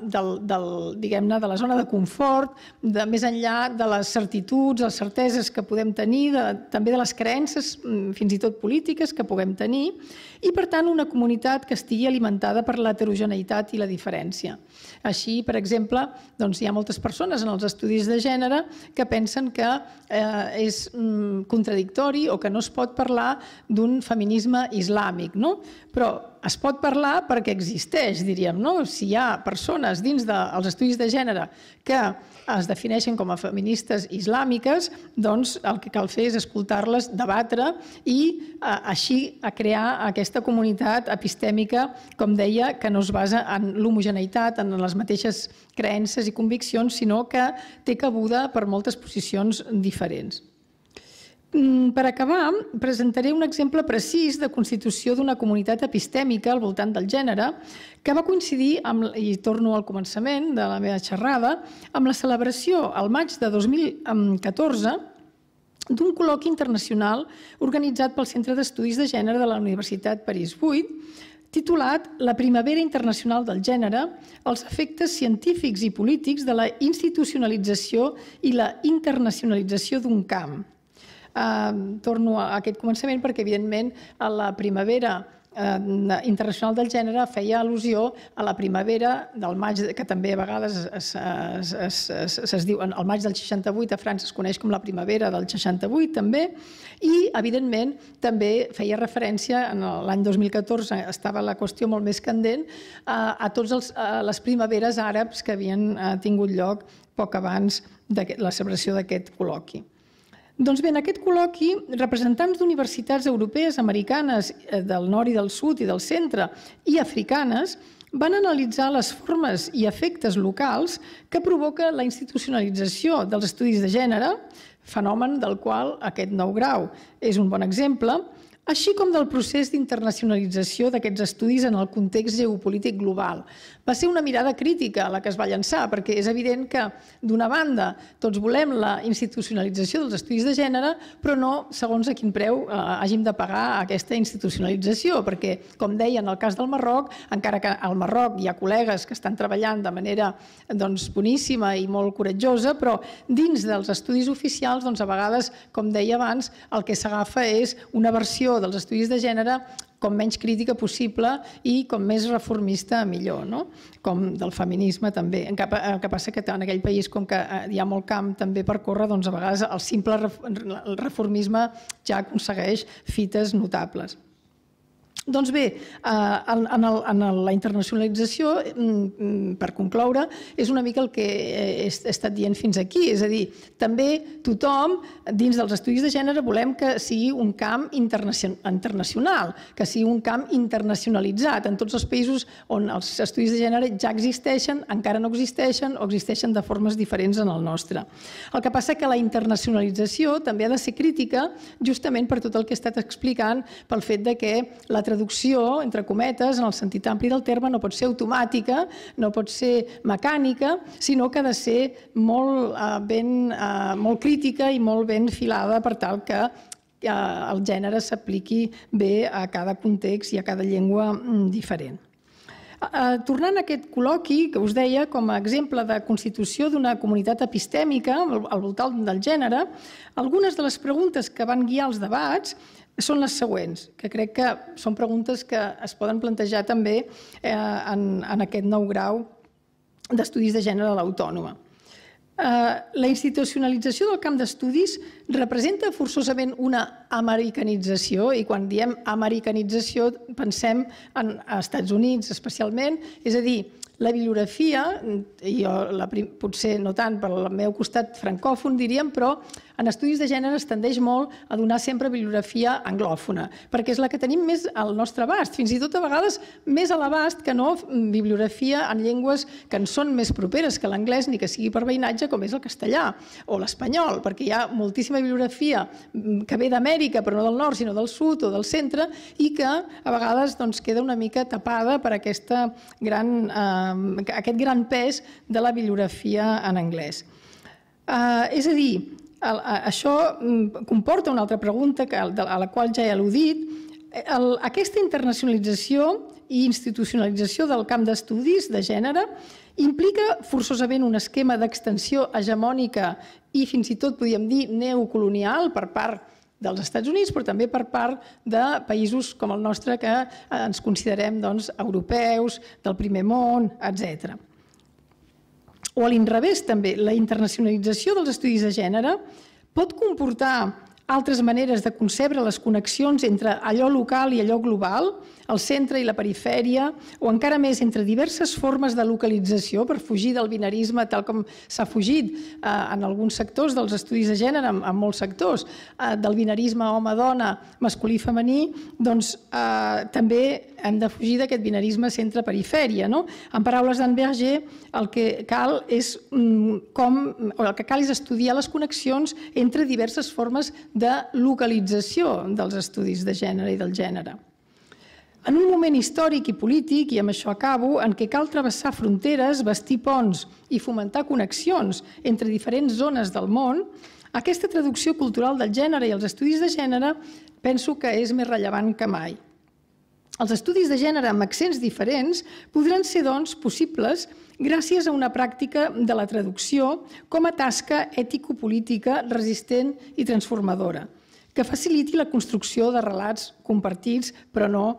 la zona de confort, més enllà de les certituds, les certeses que podem tenir, també de les creences, fins i tot polítiques, que puguem tenir, i, per tant, una comunitat que estigui alimentada per l'heterogeneïtat i la diferència. Així, per exemple, hi ha moltes persones en els estudis de gènere que pensen que és contradictori o que no es pot parlar d'un feminisme islàmic, però es pot parlar perquè existeix, diríem. Si hi ha persones dins dels estudis de gènere que es defineixen com a feministes islàmiques, doncs el que cal fer és escoltar-les, debatre i així crear aquesta comunitat epistèmica, com deia, que no es basa en l'homogeneïtat, en les mateixes creences i conviccions, sinó que té cabuda per moltes posicions diferents. Per acabar, presentaré un exemple precís de constitució d'una comunitat epistèmica al voltant del gènere que va coincidir, i torno al començament de la meva xerrada, amb la celebració al maig de 2014 d'un col·loqui internacional organitzat pel Centre d'Estudis de Gènere de la Universitat París 8, titulat La Primavera Internacional del Gènere, els efectes científics i polítics de la institucionalització i la internacionalització d'un camp. Torno a aquest començament perquè, evidentment, la primavera Internacional del Gènere feia al·lusió a la primavera del maig, que també a vegades es diu, el maig del 68 a França es coneix com la primavera del 68 també, i evidentment també feia referència, en l'any 2014 estava la qüestió molt més candent, a totes les primaveres àrabs que havien tingut lloc poc abans de la celebració d'aquest col·loqui. Doncs bé, en aquest col·loqui, representants d'universitats europees, americanes, del nord i del sud i del centre, i africanes, van analitzar les formes i efectes locals que provoca la institucionalització dels estudis de gènere, fenomen del qual aquest nou grau és un bon exemple, així com del procés d'internacionalització d'aquests estudis en el context geopolític global. Va ser una mirada crítica la que es va llançar, perquè és evident que, d'una banda, tots volem la institucionalització dels estudis de gènere, però no segons a quin preu hàgim de pagar aquesta institucionalització, perquè, com deia en el cas del Marroc, encara que al Marroc hi ha col·legues que estan treballant de manera boníssima i molt coratjosa, però dins dels estudis oficials, a vegades, com deia abans, el que s'agafa és una versió dels estudis de gènere com menys crítica possible i com més reformista millor, com del feminisme també. El que passa que en aquell país, com que hi ha molt camp també per córrer, a vegades el simple reformisme ja aconsegueix fites notables. Doncs bé, en la internacionalització, per concloure, és una mica el que he estat dient fins aquí. És a dir, també tothom, dins dels estudis de gènere, volem que sigui un camp internacional, que sigui un camp internacionalitzat en tots els països on els estudis de gènere ja existeixen, encara no existeixen o existeixen de formes diferents en el nostre. El que passa que la internacionalització també ha de ser crítica justament per tot el que he estat explicant, pel fet que la traducció, entre cometes, en el sentit ampli del terme, no pot ser automàtica, no pot ser mecànica, sinó que ha de ser molt crítica i molt ben filada per tal que el gènere s'apliqui bé a cada context i a cada llengua diferent. Tornant a aquest col·loqui que us deia com a exemple de constitució d'una comunitat epistèmica al voltant del gènere, algunes de les preguntes que van guiar els debats són les següents, que crec que són preguntes que es poden plantejar també en aquest nou grau d'estudis de gènere a l'Autònoma. La institucionalització del camp d'estudis representa forçosament una americanització, i quan diem americanització pensem en Estats Units especialment, és a dir, la bibliografia, potser no tant pel meu costat francòfon diríem, però en estudis de gènere es tendeix molt a donar sempre bibliografia anglòfona, perquè és la que tenim més al nostre abast, fins i tot a vegades més a l'abast que no bibliografia en llengües que ens són més properes que l'anglès ni que sigui per veïnatge, com és el castellà o l'espanyol, perquè hi ha moltíssima bibliografia que ve d'Amèrica, però no del nord, sinó del sud o del centre, i que a vegades queda una mica tapada per aquest gran pes de la bibliografia en anglès. És a dir, això comporta una altra pregunta a la qual ja he al·ludit. Aquesta internacionalització i institucionalització del camp d'estudis de gènere implica forçosament un esquema d'extensió hegemònica i fins i tot, podríem dir, neocolonial per part dels Estats Units, però també per part de països com el nostre que ens considerem europeus, del primer món, etc. O a l'inrevés també, la internacionalització dels estudis de gènere pot comportar altres maneres de concebre les connexions entre allò local i allò global, el centre i la perifèria, o encara més entre diverses formes de localització per fugir del binarisme tal com s'ha fugit en alguns sectors dels estudis de gènere, en molts sectors, del binarisme home-dona, masculí-femení, doncs també hem de fugir d'aquest binarisme centre-perifèria. En paraules d'Anne Berger, el que cal és estudiar les connexions entre diverses formes de localització dels estudis de gènere i del gènere. En un moment històric i polític, i amb això acabo, en què cal travessar fronteres, bastir ponts i fomentar connexions entre diferents zones del món, aquesta traducció cultural del gènere i els estudis de gènere penso que és més rellevant que mai. Els estudis de gènere amb accents diferents podran ser, doncs, possibles gràcies a una pràctica de la traducció com a tasca ètico-política resistent i transformadora, que faciliti la construcció de relats compartits, però no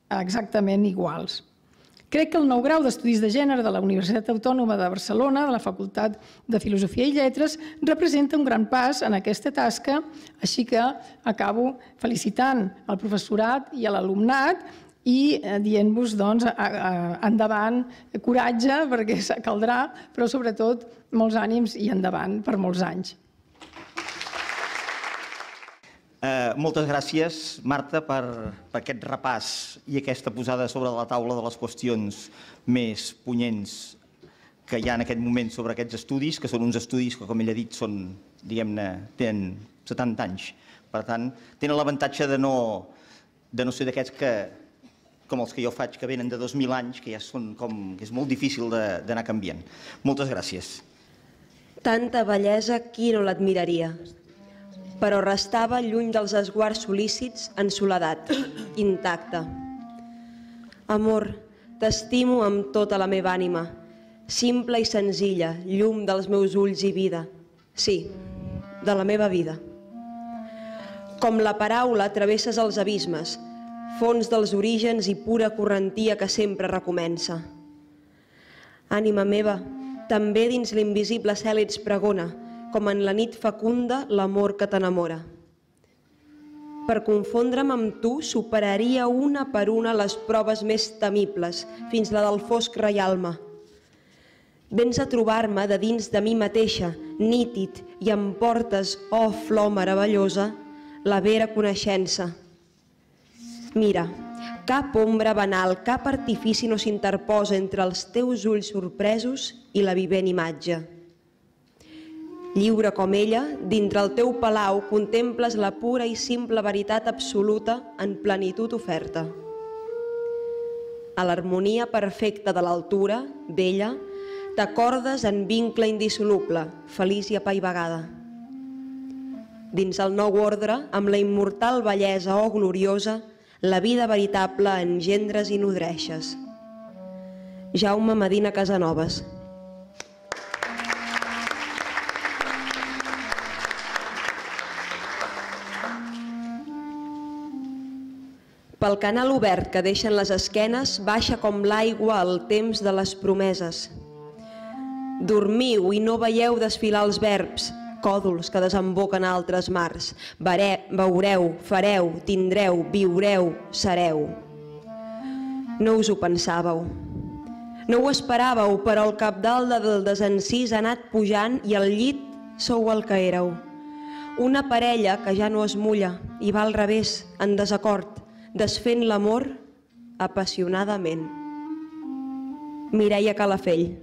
exactament iguals. Crec que el nou grau d'Estudis de Gènere de la Universitat Autònoma de Barcelona, de la Facultat de Filosofia i Lletres, representa un gran pas en aquesta tasca, així que acabo felicitant el professorat i l'alumnat i dient-vos, doncs, endavant, coratge, perquè caldrà, però sobretot molts ànims i endavant per molts anys. Moltes gràcies, Marta, per aquest repàs i aquesta posada sobre la taula de les qüestions més punyents que hi ha en aquest moment sobre aquests estudis, que són uns estudis que, com ell ha dit, són, diguem-ne, tenen 70 anys. Per tant, tenen l'avantatge de no ser d'aquests que, com els que jo faig, que venen de 2.000 anys, que ja són com, que és molt difícil d'anar canviant. Moltes gràcies. Tanta bellesa, qui no l'admiraria? Però restava lluny dels esguards sol·lícits en soledat, intacta. Amor, t'estimo amb tota la meva ànima, simple i senzilla, llum dels meus ulls i vida. Sí, de la meva vida. Com la paraula travesses els abismes, fons dels orígens i pura correntia que sempre recomença. Ànima meva, també dins l'invisible cel ets pregona, com en la nit fecunda l'amor que t'enamora. Per confondre'm amb tu superaria una per una les proves més temibles, fins la del fosc reialme. Vens a trobar-me de dins de mi mateixa, nítid, i em portes, oh flor meravellosa, la vera coneixença. Mira, cap ombra banal, cap artifici no s'interposa entre els teus ulls sorpresos i la vivent imatge. Lliure com ella, dintre el teu palau contemples la pura i simple veritat absoluta en plenitud oferta. A l'harmonia perfecta de l'altura, d'ella, t'acordes en vincle indissoluble, feliç i apaivagada. Dins el nou ordre, amb la immortal bellesa o gloriosa, la vida veritable engendres i nodreixes. Jaume Medina Casanovas. Pel canal obert que deixen les esquenes baixa com l'aigua el temps de les promeses. Dormiu i no veieu desfilar els verbs, còdols que desemboquen a altres mars. Veureu, fareu, tindreu, viureu, sereu. No us ho pensàveu. No ho esperàveu, però el cabdal del desencís ha anat pujant i al llit sou el que éreu. Una parella que ja no es mulla i va al revés, en desacord, desfent l'amor apassionadament. Mireia Calafell.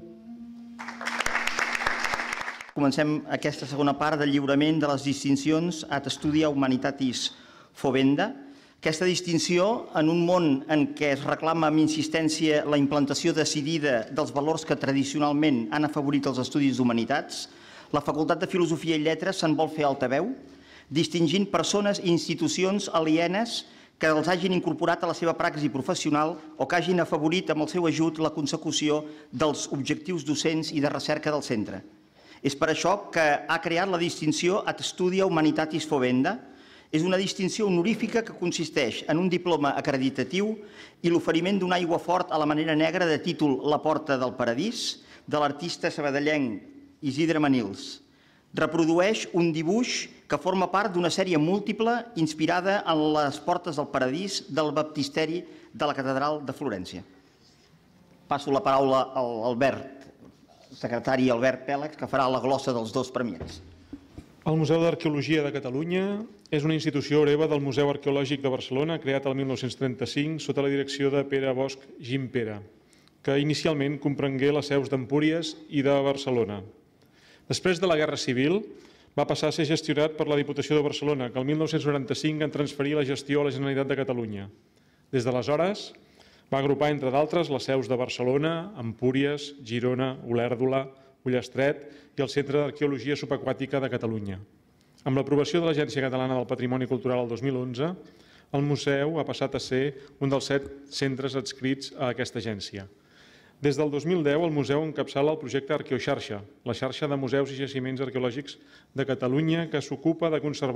Comencem aquesta segona part del lliurament de les distincions Ad Studia Humanitatis Fovenda. Aquesta distinció, en un món en què es reclama amb insistència la implantació decidida dels valors que tradicionalment han afavorit els estudis d'humanitats, la Facultat de Filosofia i Lletres se'n vol fer altaveu, distingint persones i institucions alienes que els hagin incorporat a la seva praxi professional o que hagin afavorit amb el seu ajut la consecució dels objectius docents i de recerca del centre. És per això que ha creat la distinció Ad Studia Humanitatis Fovenda. És una distinció honorífica que consisteix en un diploma acreditatiu i l'oferiment d'un aiguafort a la manera negra de títol La porta del paradís, de l'artista sabadellenc Isidre Manils. Reprodueix un dibuix que forma part d'una sèrie múltiple inspirada en les portes del paradís del baptisteri de la catedral de Florència. Passo la paraula a l'Albert, secretari Albert Pèlex, que farà la glossa dels dos premiats. El Museu d'Arqueologia de Catalunya és una institució hereva del Museu Arqueològic de Barcelona, creat el 1935 sota la direcció de Pere Bosch Gimpera, que inicialment comprengué les seus d'Empúries i de Barcelona. Després de la Guerra Civil, va passar a ser gestionat per la Diputació de Barcelona, que el 1995 en transferí la gestió a la Generalitat de Catalunya. Des d'aleshores, va agrupar, entre d'altres, les seus de Barcelona, Empúries, Girona, Olèrdola, Ullastret i el Centre d'Arqueologia Subaquàtica de Catalunya. Amb l'aprovació de l'Agència Catalana del Patrimoni Cultural el 2011, el museu ha passat a ser un dels 7 centres adscrits a aquesta agència. Des del 2010, el museu encapçala el projecte Arqueoxarxa, la xarxa de museus i jaciments arqueològics de Catalunya que s'ocupa de conservar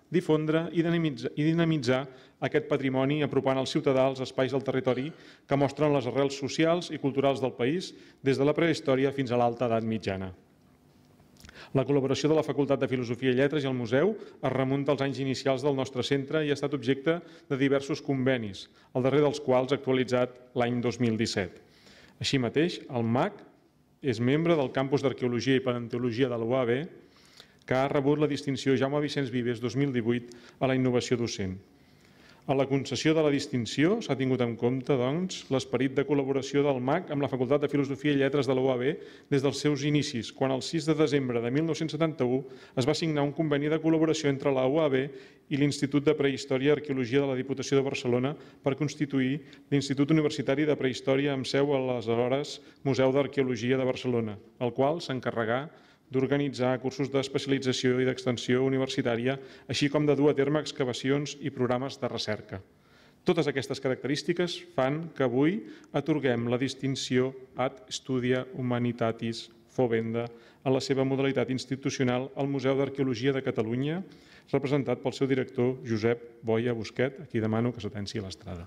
difondre i dinamitzar aquest patrimoni apropant el ciutadà als espais del territori que mostren les arrels socials i culturals del país des de la prehistòria fins a l'alta edat mitjana. La col·laboració de la Facultat de Filosofia i Lletres i el museu es remunta als anys inicials del nostre centre i ha estat objecte de diversos convenis, el darrer dels quals actualitzat l'any 2017. Així mateix, el MAC és membre del Campus d'Arqueologia i Paleontologia de la UAB, que ha rebut la distinció Jaume Vicenç Vives 2018 a la innovació docent. A la concessió de la distinció s'ha tingut en compte, doncs, l'esperit de col·laboració del MAC amb la Facultat de Filosofia i Lletres de la UAB des dels seus inicis, quan el 6 de desembre de 1971 es va signar un conveni de col·laboració entre la UAB i l'Institut de Prehistòria i Arqueologia de la Diputació de Barcelona per constituir l'Institut Universitari de Prehistòria amb seu a l'aleshores Museu d'Arqueologia de Barcelona, el qual s'encarregà d'organitzar cursos d'especialització i d'extensió universitària, així com de dur a terme excavacions i programes de recerca. Totes aquestes característiques fan que avui atorguem la distinció Ad Studia Humanitatis Fovenda en la seva modalitat institucional al Museu d'Arqueologia de Catalunya, representat pel seu director Josep Boia Busquet, a qui demano que s'atenci a l'estrada.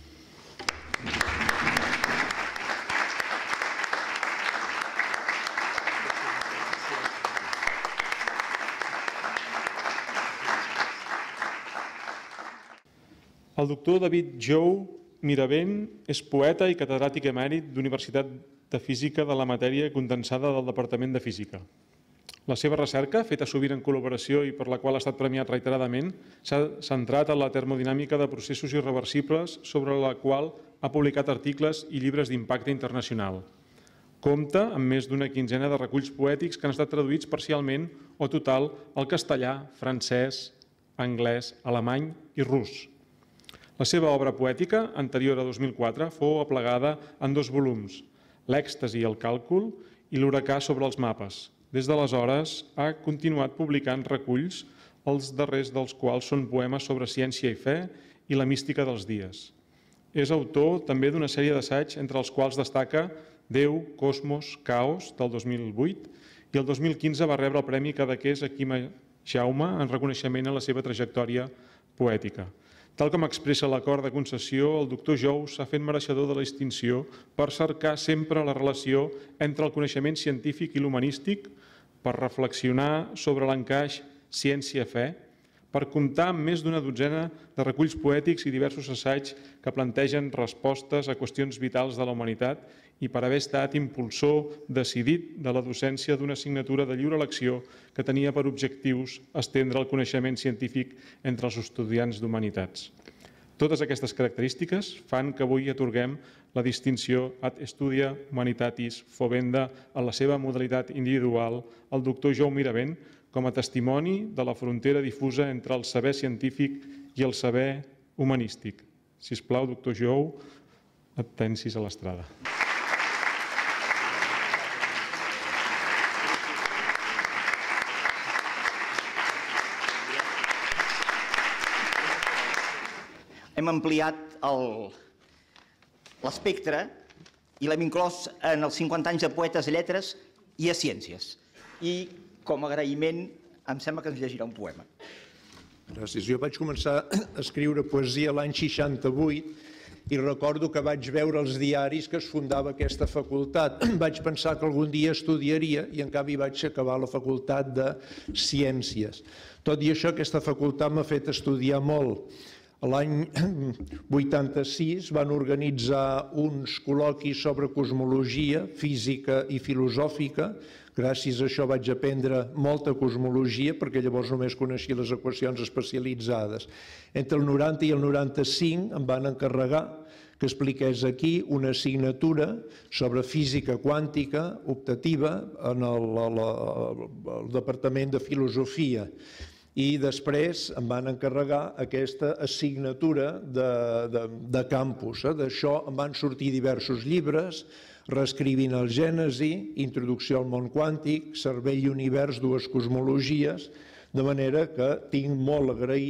El doctor David Jou Miravent és poeta i catedràtic emèrit d'Universitat de Física de la matèria condensada del Departament de Física. La seva recerca, feta sovint en col·laboració i per la qual ha estat premiat reiteradament, s'ha centrat en la termodinàmica de processos irreversibles sobre la qual ha publicat articles i llibres d'impacte internacional. Compta amb més d'una quinzena de reculls poètics que han estat traduïts parcialment o total al castellà, francès, anglès, alemany i rus. La seva obra poètica, anterior a 2004, fou aplegada en 2 volums, L'èxtasi i el càlcul i L'huracà sobre els mapes. Des d'aleshores ha continuat publicant reculls, els darrers dels quals són poemes sobre ciència i fe i la mística dels dies. És autor també d'una sèrie d'assaigs entre els quals destaca Déu, Cosmos, Caos, del 2008, i el 2015 va rebre el Premi Cadaqués Aquima Jaume en reconeixement a la seva trajectòria poètica. Tal com expressa l'acord de concessió, el doctor Jou s'ha fet mereixedor de la distinció per cercar sempre la relació entre el coneixement científic i l'humanístic, per reflexionar sobre l'encaix ciència-fe, per comptar amb més d'una dotzena de reculls poètics i diversos assaigs que plantegen respostes a qüestions vitals de la humanitat i per haver estat impulsor decidit de la docència d'una assignatura de lliure elecció que tenia per objectius estendre el coneixement científic entre els estudiants d'humanitats. Totes aquestes característiques fan que avui atorguem la distinció Ad Studia Humanitatis Fovenda en la seva modalitat individual al doctor Jou Miravent com a testimoni de la frontera difusa entre el saber científic i el saber humanístic. Sisplau, doctor Jou, atencis a l'estrada. Hem ampliat l'espectre i l'hem inclòs en els 50 anys de poetes a lletres i a ciències. I com a agraïment em sembla que ens llegirà un poema. Gràcies. Jo vaig començar a escriure poesia l'any 68 i recordo que vaig veure els diaris que es fundava aquesta facultat. Vaig pensar que algun dia estudiaria i en canvi vaig acabar la facultat de Ciències. Tot i això, aquesta facultat m'ha fet estudiar molt. L'any 86 van organitzar uns col·loquis sobre cosmologia, física i filosòfica. Gràcies a això vaig aprendre molta cosmologia, perquè llavors només coneixia les equacions especialitzades. Entre el 90 i el 95 em van encarregar que expliqués aquí una assignatura sobre física quàntica optativa en el Departament de Filosofia. I després em van encarregar aquesta assignatura de campus. D'això em van sortir diversos llibres, Reescrivint el Gènesi, Introducció al món quàntic, Cervell i univers, dues cosmologies, de manera que tinc molt a agrair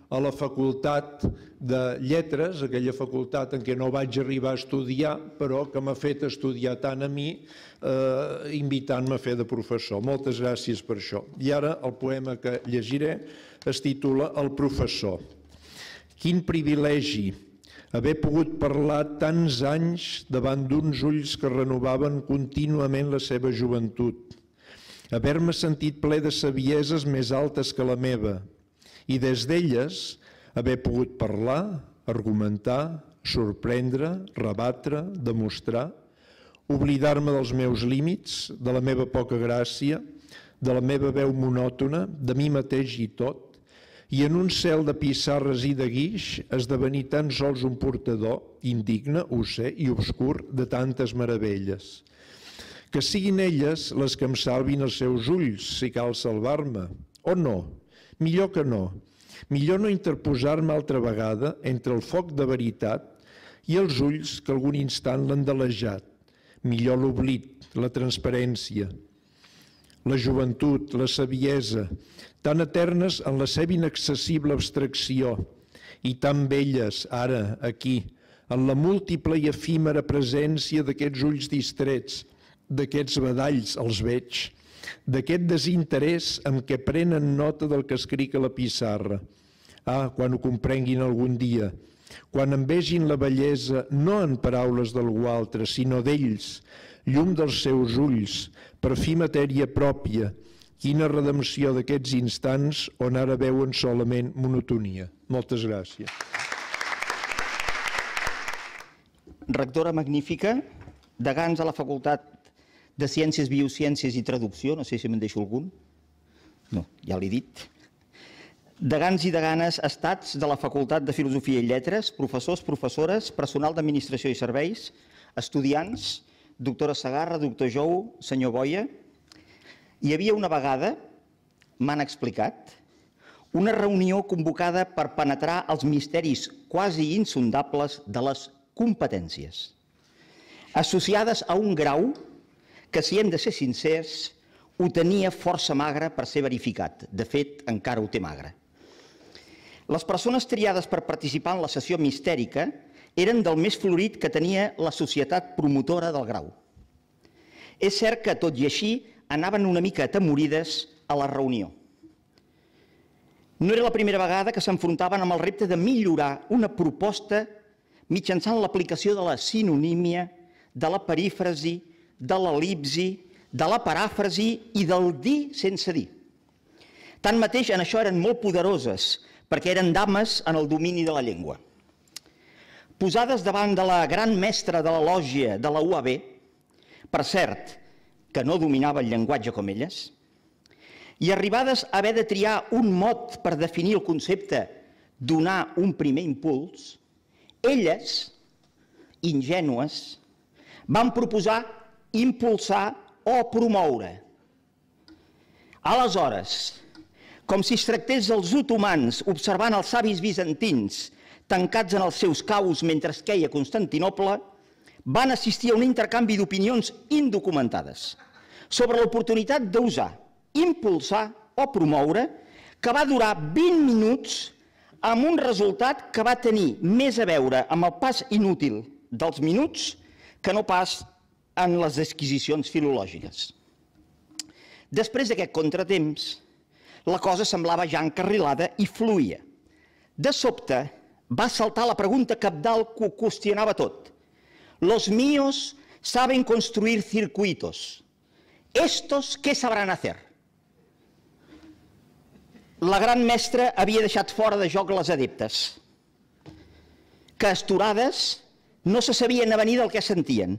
a la facultat de Lletres, aquella facultat en què no vaig arribar a estudiar, però que m'ha fet estudiar tant a mi, invitant-me a fer de professor. Moltes gràcies per això. I ara el poema que llegiré es titula El professor. Quin privilegi haver pogut parlar tants anys davant d'uns ulls que renovaven contínuament la seva joventut. Haver-me sentit ple de savieses més altes que la meva i des d'elles haver pogut parlar, argumentar, sorprendre, rebatre, demostrar, oblidar-me dels meus límits, de la meva poca gràcia, de la meva veu monòtona, de mi mateix i tot, i en un cel de pissarres i de guix esdevenir tan sols un portador, indigne, ho sé, i obscur de tantes meravelles. Que siguin elles les que em salvin els seus ulls, si cal salvar-me, o no, millor que no. Millor no interposar-me altra vegada entre el foc de veritat i els ulls que algun instant l'han delejat. Millor l'oblit, la transparència, la joventut, la saviesa, tan eternes en la seva inaccessible abstracció i tan belles, ara, aquí, en la múltiple i efímera presència d'aquests ulls distrets, d'aquests badalls, els veig, d'aquest desinterès amb què prenen nota del que escric a la pissarra. Ah, quan ho comprenguin algun dia, quan en vegin la bellesa no en paraules d'algú altre, sinó d'ells, llum dels seus ulls, per fi matèria pròpia, quina redempció d'aquests instants on ara veuen solament monotonia. Moltes gràcies. Rectora magnífica, degans a la Facultat de Ciències, Biociències i Traducció, no sé si me'n deixo algun. No, ja l'he dit. Degans i deganes estats de la Facultat de Filosofia i Lletres, professors, professores, personal d'Administració i Serveis, estudiants, doctora Segarra, doctor Jou, senyor Boia. Hi havia una vegada, m'han explicat, una reunió convocada per penetrar els misteris quasi insondables de les competències, associades a un grau que, si hem de ser sincers, ho tenia força magre per ser verificat. De fet, encara ho té magre. Les persones triades per participar en la sessió mistèrica eren del més florit que tenia la societat promotora del grau. És cert que, tot i així, anaven una mica atemorides a la reunió. No era la primera vegada que s'enfrontaven amb el repte de millorar una proposta mitjançant l'aplicació de la sinonímia, de la perífrasi, de l'el·lipsi, de la paràfrasi i del dir sense dir. Tanmateix, en això eren molt poderoses, perquè eren dames en el domini de la llengua. Posades davant de la gran mestra de la lògia de la UAB, per cert, que no dominava el llenguatge com elles, i arribades a haver de triar un mot per definir el concepte donar un primer impuls, elles, ingènues, van proposar impulsar o promoure. Aleshores, com si es tractés dels otomans observant els savis bizantins tancats en els seus caus mentre es queia Constantinoble, van assistir a un intercanvi d'opinions indocumentades sobre l'oportunitat d'usar, impulsar o promoure, que va durar 20 minuts amb un resultat que va tenir més a veure amb el pas inútil dels minuts que no pas en les disquisicions filològiques. Després d'aquest contratemps, la cosa semblava ja encarrilada i fluïa. De sobte, va saltar la pregunta cabdal que ho qüestionava tot. Los míos saben construir circuitos. ¿Estos qué sabrán hacer? La gran mestra havia deixat fora de joc les adeptes, que astorades no se sabien avenir del que sentien.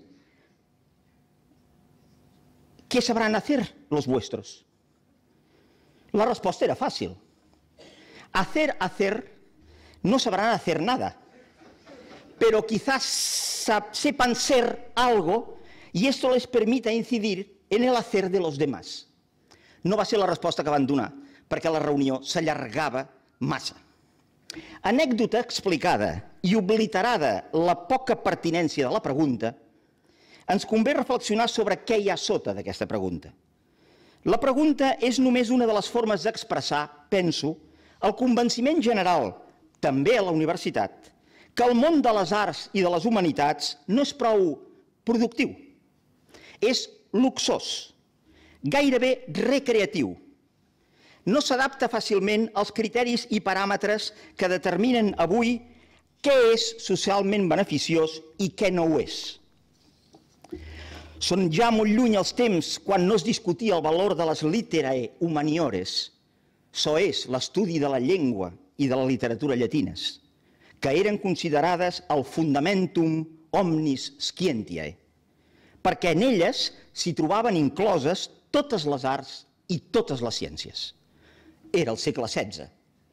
¿Qué sabrán hacer los vuestros? La respuesta era fácil. Hacer, no sabrán hacer nada. Pero quizás sepan ser algo y esto les permita incidir en el hacer de los demás. No va ser la resposta que van donar, perquè la reunió s'allargava massa. Anècdota explicada i obliterada la poca pertinència de la pregunta, ens convé reflexionar sobre què hi ha sota d'aquesta pregunta. La pregunta és només una de les formes d'expressar, penso, el convenciment general, també a la universitat, que el món de les arts i de les humanitats no és prou productiu. És luxós, gairebé recreatiu. No s'adapta fàcilment als criteris i paràmetres que determinen avui què és socialment beneficiós i què no ho és. Són ja molt lluny els temps quan no es discutia el valor de les literae humaniores, so és l'estudi de la llengua i de la literatura llatines, que eren considerades el fundamentum omnis scientiae, perquè en elles s'hi trobaven incloses totes les arts i totes les ciències. Era el segle XVI.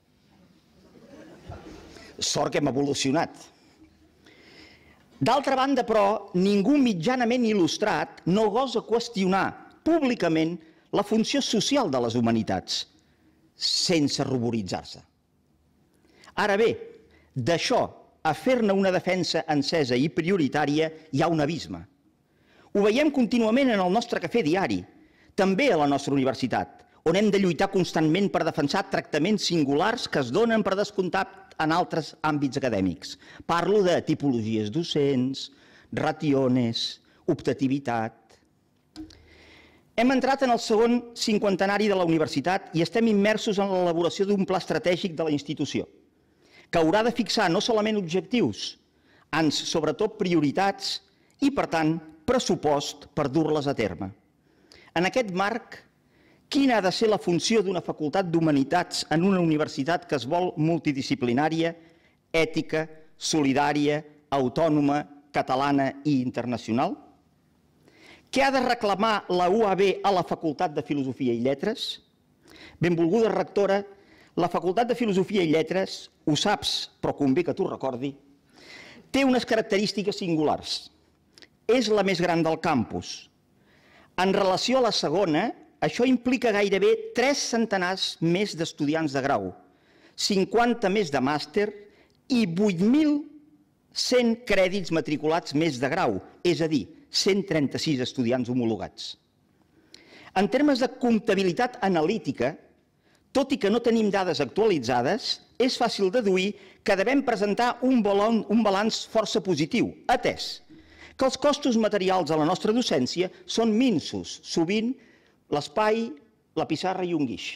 Sort que hem evolucionat. D'altra banda, però, ningú mitjanament il·lustrat no gosa qüestionar públicament la funció social de les humanitats, sense ruboritzar-se. Ara bé, d'això a fer-ne una defensa encesa i prioritària hi ha un abisme. Ho veiem contínuament en el nostre cafè diari, també a la nostra universitat, on hem de lluitar constantment per defensar tractaments singulars que es donen per descomptat en altres àmbits acadèmics. Parlo de tipologies docents, rationes, optativitat. Hem entrat en el segon cinquantenari de la universitat i estem immersos en l'elaboració d'un pla estratègic de la institució, que haurà de fixar no solament objectius, ans sobretot prioritats i, per tant, pressupost per dur-les a terme. En aquest marc, quina ha de ser la funció d'una facultat d'humanitats en una universitat que es vol multidisciplinària, ètica, solidària, autònoma, catalana i internacional? Què ha de reclamar la UAB a la Facultat de Filosofia i Lletres? Benvolguda rectora, la Facultat de Filosofia i Lletres, ho saps, però convé que t'ho recordi, té unes característiques singulars. És la més gran del campus. En relació a la segona, això implica gairebé 3 centenars més d'estudiants de grau, 50 més de màster i 8.100 crèdits matriculats més de grau, és a dir, 136 estudiants homologats. En termes de comptabilitat analítica, tot i que no tenim dades actualitzades, és fàcil deduir que devem presentar un balanç força positiu, atès que els costos materials a la nostra docència són minsos, sovint l'espai, la pissarra i un guix.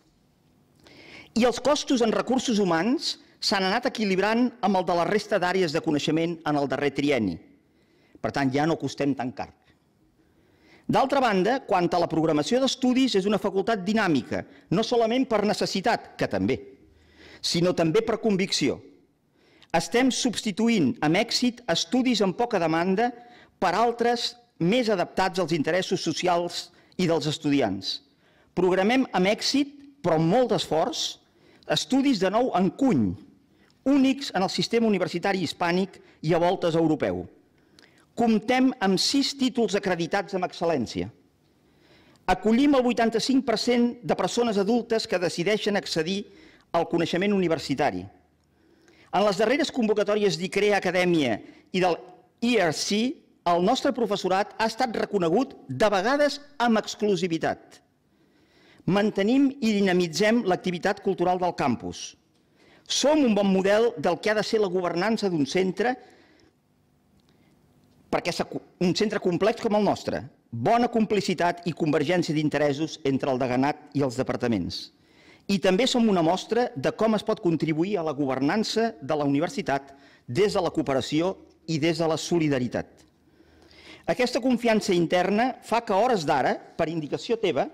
I els costos en recursos humans s'han anat equilibrant amb el de la resta d'àrees de coneixement en el darrer trienni. Per tant, ja no costem tan car. D'altra banda, quant a la programació d'estudis, és una facultat dinàmica, no solament per necessitat, que també, sinó també per convicció. Estem substituint amb èxit estudis amb poca demanda per altres més adaptats als interessos socials i dels estudiants. Programem amb èxit, però amb molt d'esforç, estudis de nou en cuny, únics en el sistema universitari hispànic i a voltes europeu. Comptem amb 6 títols acreditats amb excel·lència. Acollim el 85% de persones adultes que decideixen accedir al coneixement universitari. En les darreres convocatòries d'ICREA Acadèmia i del IRC, el nostre professorat ha estat reconegut de vegades amb exclusivitat. Mantenim i dinamitzem l'activitat cultural del campus. Som un bon model del que ha de ser la governança d'un centre, perquè és un centre complex com el nostre, bona complicitat i convergència d'interessos entre el deganat i els departaments. I també som una mostra de com es pot contribuir a la governança de la universitat des de la cooperació i des de la solidaritat. Aquesta confiança interna fa que a hores d'ara, per indicació teva,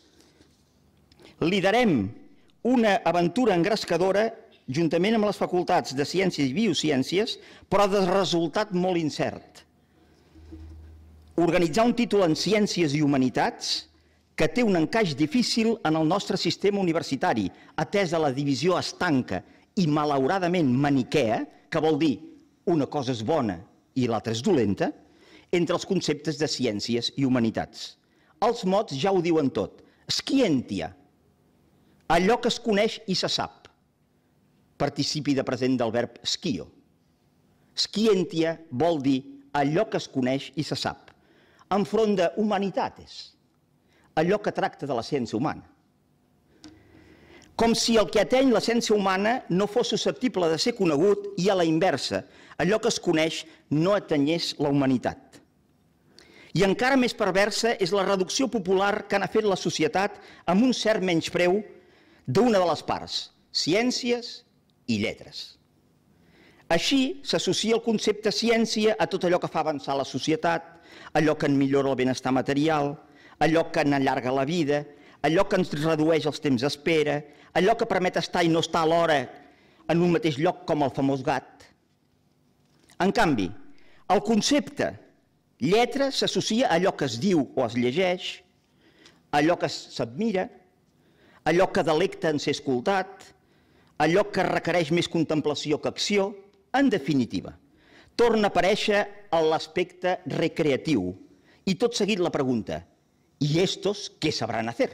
liderem una aventura engrescadora juntament amb les facultats de Ciències i Biociències, però de resultat molt incert. Organitzar un títol en Ciències i Humanitats que té un encaix difícil en el nostre sistema universitari, atesa la divisió estanca i malauradament maniquea, que vol dir una cosa és bona i l'altra és dolenta, entre els conceptes de ciències i humanitats. Els mots ja ho diuen tot. Scientia, allò que es coneix i se sap. Participi de present del verb scio. Scientia vol dir allò que es coneix i se sap. Enfront de humanitats, allò que tracta de la ciència humana. Com si el que ateny l'essència humana no fos susceptible de ser conegut i a la inversa, allò que es coneix no atenyés la humanitat. I encara més perversa és la reducció popular que n'ha fet la societat amb un cert menyspreu d'una de les parts, ciències i lletres. Així s'associa el concepte ciència a tot allò que fa avançar la societat, allò que en millora el benestar material, allò que n'allarga la vida, allò que ens redueix els temps d'espera, allò que permet estar i no estar alhora en un mateix lloc com el famós gat. En canvi, el concepte lletra s'associa a allò que es diu o es llegeix, allò que s'admira, allò que delecta en ser escoltat, allò que requereix més contemplació que acció, en definitiva. Torna a aparèixer l'aspecte recreatiu i tot seguit la pregunta: ¿y estos qué sabrán hacer?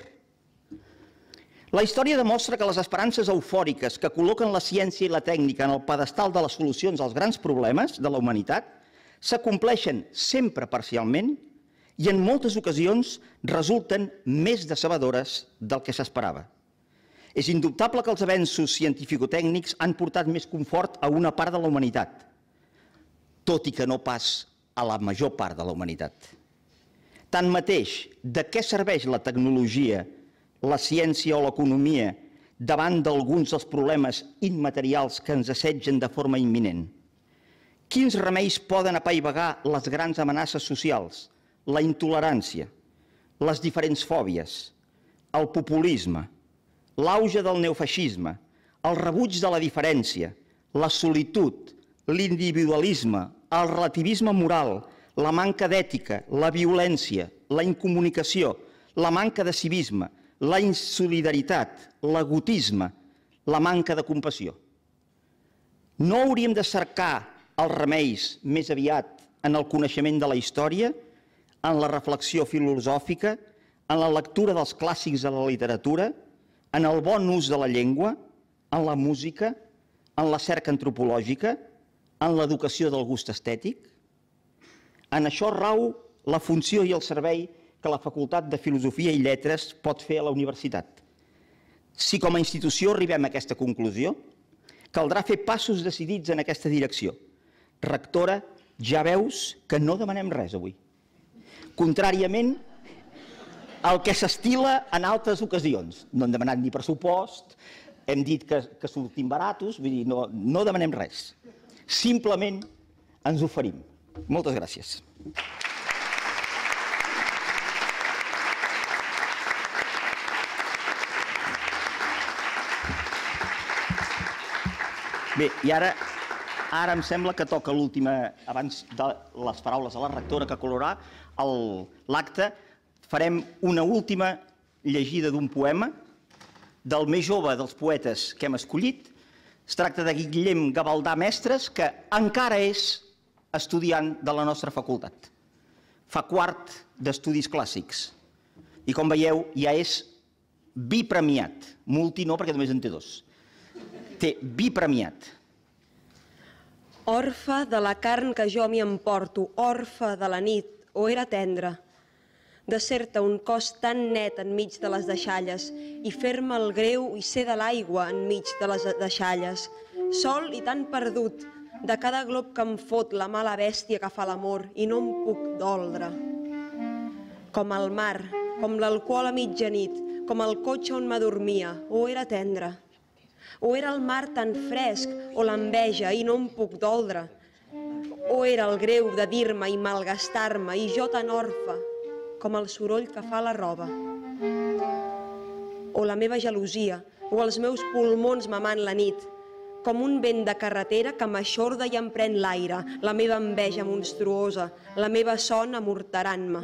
La història demostra que les esperances eufòriques que col·loquen la ciència i la tècnica en el pedestal de les solucions als grans problemes de la humanitat s'acompleixen sempre parcialment i en moltes ocasions resulten més decebedores del que s'esperava. És indubtable que els avenços científico-tècnics han portat més confort a una part de la humanitat, tot i que no pas a la major part de la humanitat. Tanmateix, de què serveix la tecnologia, la ciència o l'economia davant d'alguns dels problemes immaterials que ens assetgen de forma imminent? Quins remeis poden apaivagar les grans amenaces socials, la intolerància, les diferents fòbies, el populisme, l'auge del neofeixisme, el rebuig de la diferència, la solitud, l'individualisme, el relativisme moral, la manca d'ètica, la violència, la incomunicació, la manca de civisme, la insolidaritat, l'egotisme, la manca de compassió? No hauríem de cercar els remeis més aviat en el coneixement de la història, en la reflexió filosòfica, en la lectura dels clàssics de la literatura, en el bon ús de la llengua, en la música, en la cerca antropològica, en l'educació del gust estètic? En això rau la funció i el servei que la Facultat de Filosofia i Lletres pot fer a la universitat. Si com a institució arribem a aquesta conclusió, caldrà fer passos decidits en aquesta direcció. Rectora, ja veus que no demanem res avui. Contràriament al que s'estila en altres ocasions. No hem demanat ni pressupost, hem dit que sortim baratos, vull dir, no demanem res. Simplement ens oferim. Moltes gràcies. Bé, i ara em sembla que toca l'última, abans de les paraules a la rectora que colorarà l'acte, farem una última llegida d'un poema del més jove dels poetes que hem escollit. Es tracta de Guillem Gavaldà Mestres, que encara és estudiant de la nostra facultat. Fa quart d'estudis clàssics. I com veieu, ja és bipremiat. Multi no, perquè només en té dos. Té bipremiat. Orfe de la carn que jo m'hi emporto, orfe de la nit, o era tendre, de ser-te un cos tan net enmig de les deixalles i fer-me el greu i ser de l'aigua enmig de les deixalles, sol i tan perdut, de cada glob que em fot la mala bèstia que fa l'amor i no em puc doldre. Com el mar, com l'alcohol a mitjanit, com el cotxe on m'adormia, o era tendre. O era el mar tan fresc, o l'enveja i no em puc doldre. O era el greu de dir-me i malgastar-me i jo tan orfe, com el soroll que fa la roba. O la meva gelosia, o els meus pulmons mamant la nit, com un vent de carretera que m'aixorda i em pren l'aire, la meva enveja monstruosa, la meva son amorterant-me.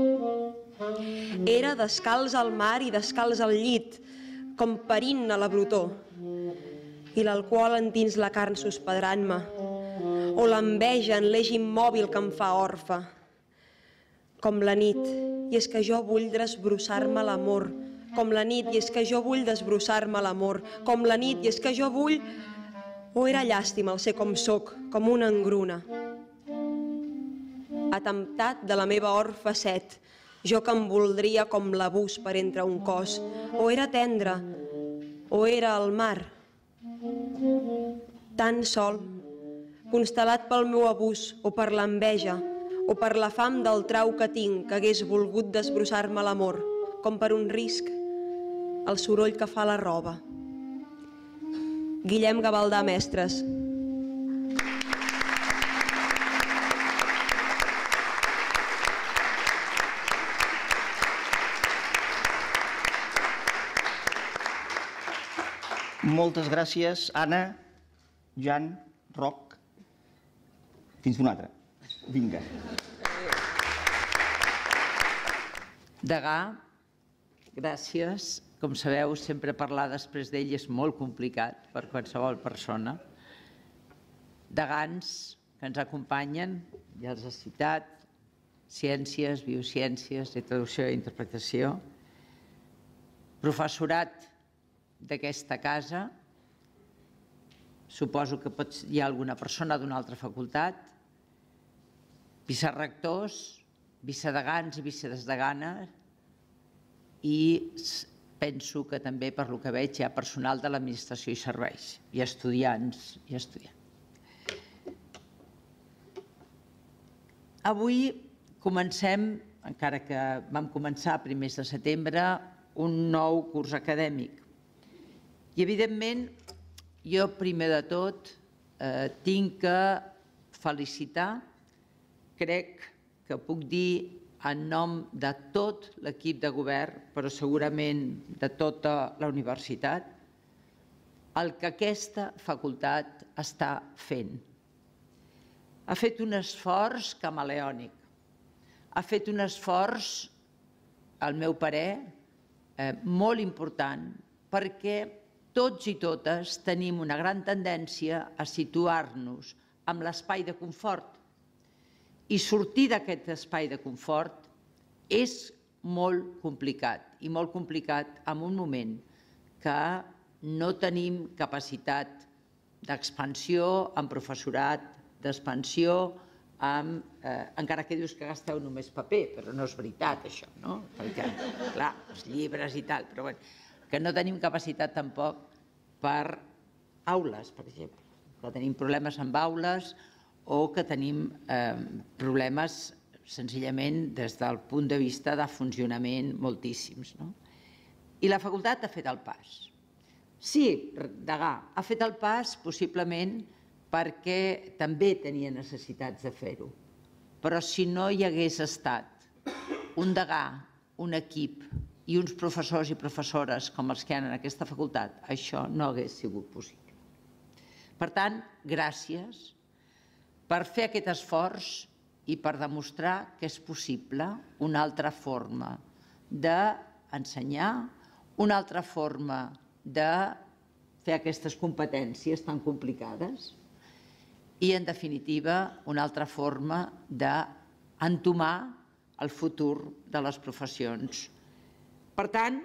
Era descalç al mar i descalç al llit, com parint a la brutor, i l'alcohol endins la carn suspedrant-me, o l'enveja en l'eix immòbil que em fa orfe, com la nit, i és que jo vull desbrossar-me l'amor, com la nit, i és que jo vull desbrossar-me l'amor, com la nit, i és que jo vull... O era llàstima el ser com soc, com una engruna. Atemptat de la meva orfe set, jo que em voldria com l'abús per entre un cos. O era tendre, o era el mar? Tan sol, constel·lat pel meu abús o per l'enveja o per la fam del trau que tinc que hagués volgut desbrossar-me l'amor, com per un risc, el soroll que fa la roba. Guillem Gavaldà Mestres. Moltes gràcies, Anna, Jan, Roc. Fins una altra. Vinga. Degà, gràcies. Com sabeu, sempre parlar després d'ell és molt complicat per qualsevol persona. Degans que ens acompanyen, ja els he citat, ciències, biociències, de traducció i interpretació. Professorat d'aquesta casa, suposo que hi ha alguna persona d'una altra facultat, vicerectors, vicedegans i vicedesdeganes, i penso que també, per lo que veig, hi ha personal de l'administració i serveis, i estudiants. Avui comencem, encara que vam començar a primers de setembre, un nou curs acadèmic. I, evidentment, jo, primer de tot, tinc que felicitar, crec que puc dir en nom de tot l'equip de govern, però segurament de tota la universitat, el que aquesta facultat està fent. Ha fet un esforç camaleònic, ha fet un esforç, al meu parer, molt important, perquè tots i totes tenim una gran tendència a situar-nos en l'espai de confort. I sortir d'aquest espai de confort és molt complicat, i molt complicat en un moment que no tenim capacitat d'expansió amb professorat, d'expansió amb... Encara que dius que gasteu només paper, però no és veritat això, no? Perquè, clar, els llibres i tal, però bé, que no tenim capacitat tampoc per aules, per exemple, que tenim problemes amb aules o que tenim problemes senzillament des del punt de vista de funcionament moltíssims. I la facultat ha fet el pas. Sí, Degà, ha fet el pas possiblement perquè també tenia necessitats de fer-ho. Però si no hi hagués estat un degà, un equip i uns professors i professores com els que hi ha en aquesta facultat, això no hagués sigut possible. Per tant, gràcies per fer aquest esforç i per demostrar que és possible una altra forma d'ensenyar, una altra forma de fer aquestes competències tan complicades i, en definitiva, una altra forma d'entomar el futur de les professions. Per tant,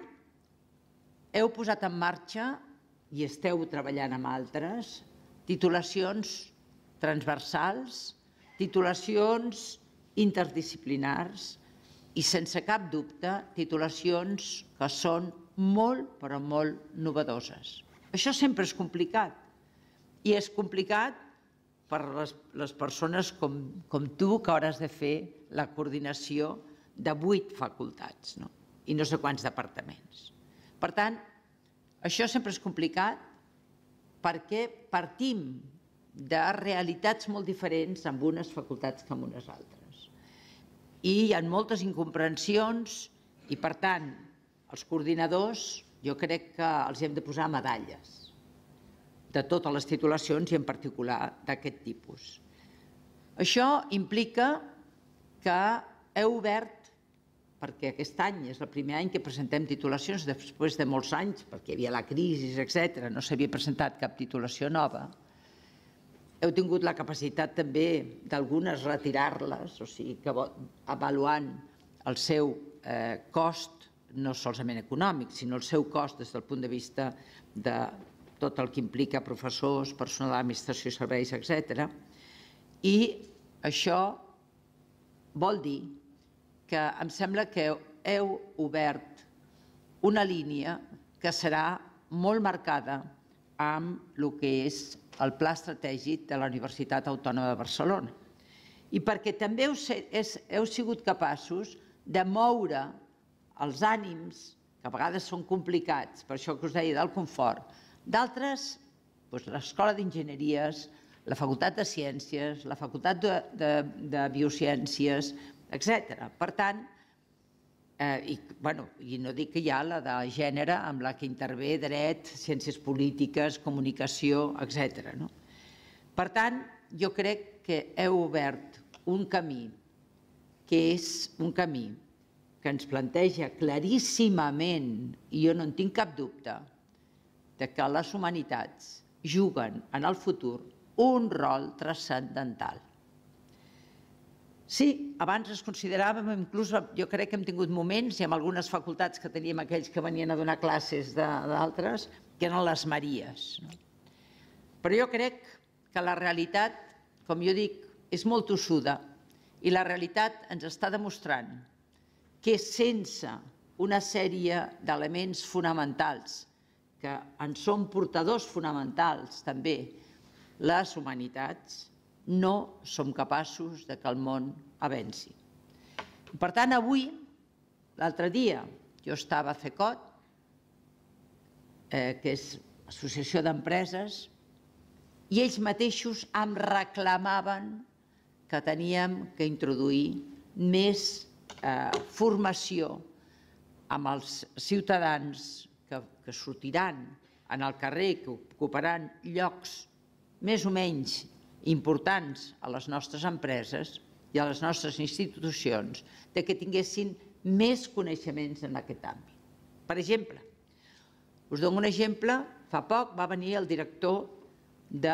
heu posat en marxa, i esteu treballant amb altres, titulacions transversals, titulacions interdisciplinars i, sense cap dubte, titulacions que són molt, però molt novedoses. Això sempre és complicat, i és complicat per les persones com tu, que hauràs de fer la coordinació de 8 facultats i no sé quants departaments. Per tant, això sempre és complicat perquè partim de realitats molt diferents amb unes facultats que amb unes altres. I hi ha moltes incomprensions i, per tant, els coordinadors jo crec que els hem de posar medalles de totes les titulacions i en particular d'aquest tipus. Això implica que heu obert, perquè aquest any és el primer any que presentem titulacions després de molts anys, perquè hi havia la crisi, etc., no s'havia presentat cap titulació nova. Heu tingut la capacitat també d'algunes retirar-les, o sigui que avaluant el seu cost, no solament econòmic, sinó el seu cost des del punt de vista de tot el que implica professors, personal d'administració i serveis, etc. I això vol dir que em sembla que heu obert una línia que serà molt marcada amb el que és el pla estratègic de la Universitat Autònoma de Barcelona. I perquè també heu sigut capaços de moure els ànims, que a vegades són complicats, per això que us deia del confort, d'altres, l'Escola d'Enginyeries, la Facultat de Ciències, la Facultat de Biociències, etc. Per tant, i no dic que hi ha la de gènere amb la que intervé dret, ciències polítiques, comunicació, etc. Per tant, jo crec que heu obert un camí que és un camí que ens planteja claríssimament, i jo no en tinc cap dubte, que les humanitats juguen en el futur un rol transcendental. Sí, abans es consideràvem, inclús jo crec que hem tingut moments, i amb algunes facultats que teníem aquells que venien a donar classes d'altres, que eren les Maries. Però jo crec que la realitat, com jo dic, és molt tossuda, i la realitat ens està demostrant que sense una sèrie d'elements fonamentals, que en són portadors fonamentals també les humanitats, no som capaços que el món avanci. Per tant, avui, l'altre dia, jo estava a CECOT, que és Associació d'Empreses, i ells mateixos em reclamaven que teníem que introduir més formació amb els ciutadans que sortiran en el carrer, que ocuparan llocs més o menys importants a les nostres empreses i a les nostres institucions, que tinguessin més coneixements en aquest àmbit. Per exemple, us dono un exemple, fa poc va venir el director de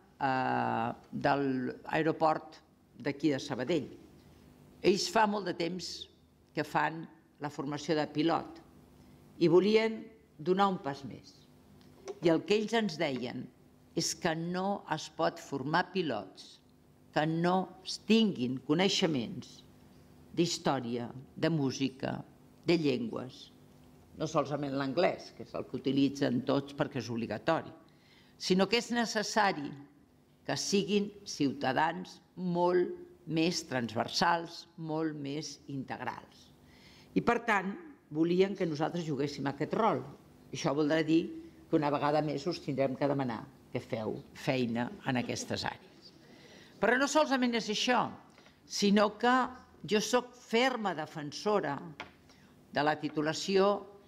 l'aeroport d'aquí de Sabadell. Ells fa molt de temps que fan la formació de pilot i volien donar un pas més. I el que ells ens deien és que no es pot formar pilots que no tinguin coneixements d'història, de música, de llengües, no solament l'anglès, que és el que utilitzen tots perquè és obligatori, sinó que és necessari que siguin ciutadans molt més transversals, molt més integrals. I, per tant, volien que nosaltres juguéssim aquest rol. Això voldrà dir que una vegada més us tindrem que demanar que feu feina en aquestes àrees. Però no solament és això, sinó que jo soc ferma defensora de la titulació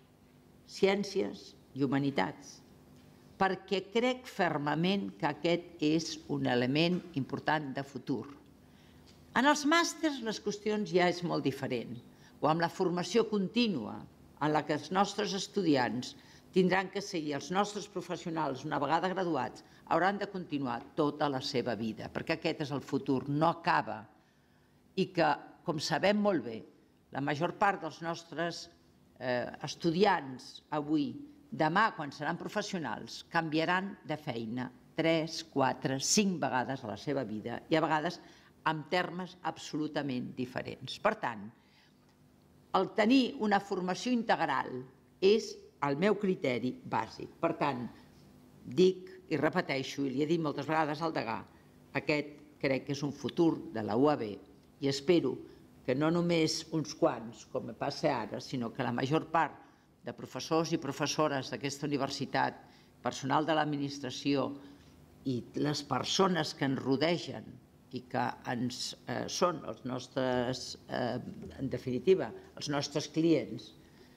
Ciències i Humanitats, perquè crec fermament que aquest és un element important de futur. En els màsters les qüestions ja és molt diferent, o amb la formació contínua en la que els nostres estudiants tindran que seguir, els nostres professionals, una vegada graduats, hauran de continuar tota la seva vida, perquè aquest és el futur, no acaba. I que, com sabem molt bé, la major part dels nostres estudiants avui, demà, quan seran professionals, canviaran de feina 3, 4, 5 vegades a la seva vida i a vegades en termes absolutament diferents. Per tant, el tenir una formació integral és el meu criteri bàsic. Per tant, dic i repeteixo, i li he dit moltes vegades al degà, aquest crec que és un futur de la UAB i espero que no només uns quants, com passa ara, sinó que la major part de professors i professores d'aquesta universitat, personal de l'administració i les persones que ens rodegen i que són els nostres, en definitiva, els nostres clients,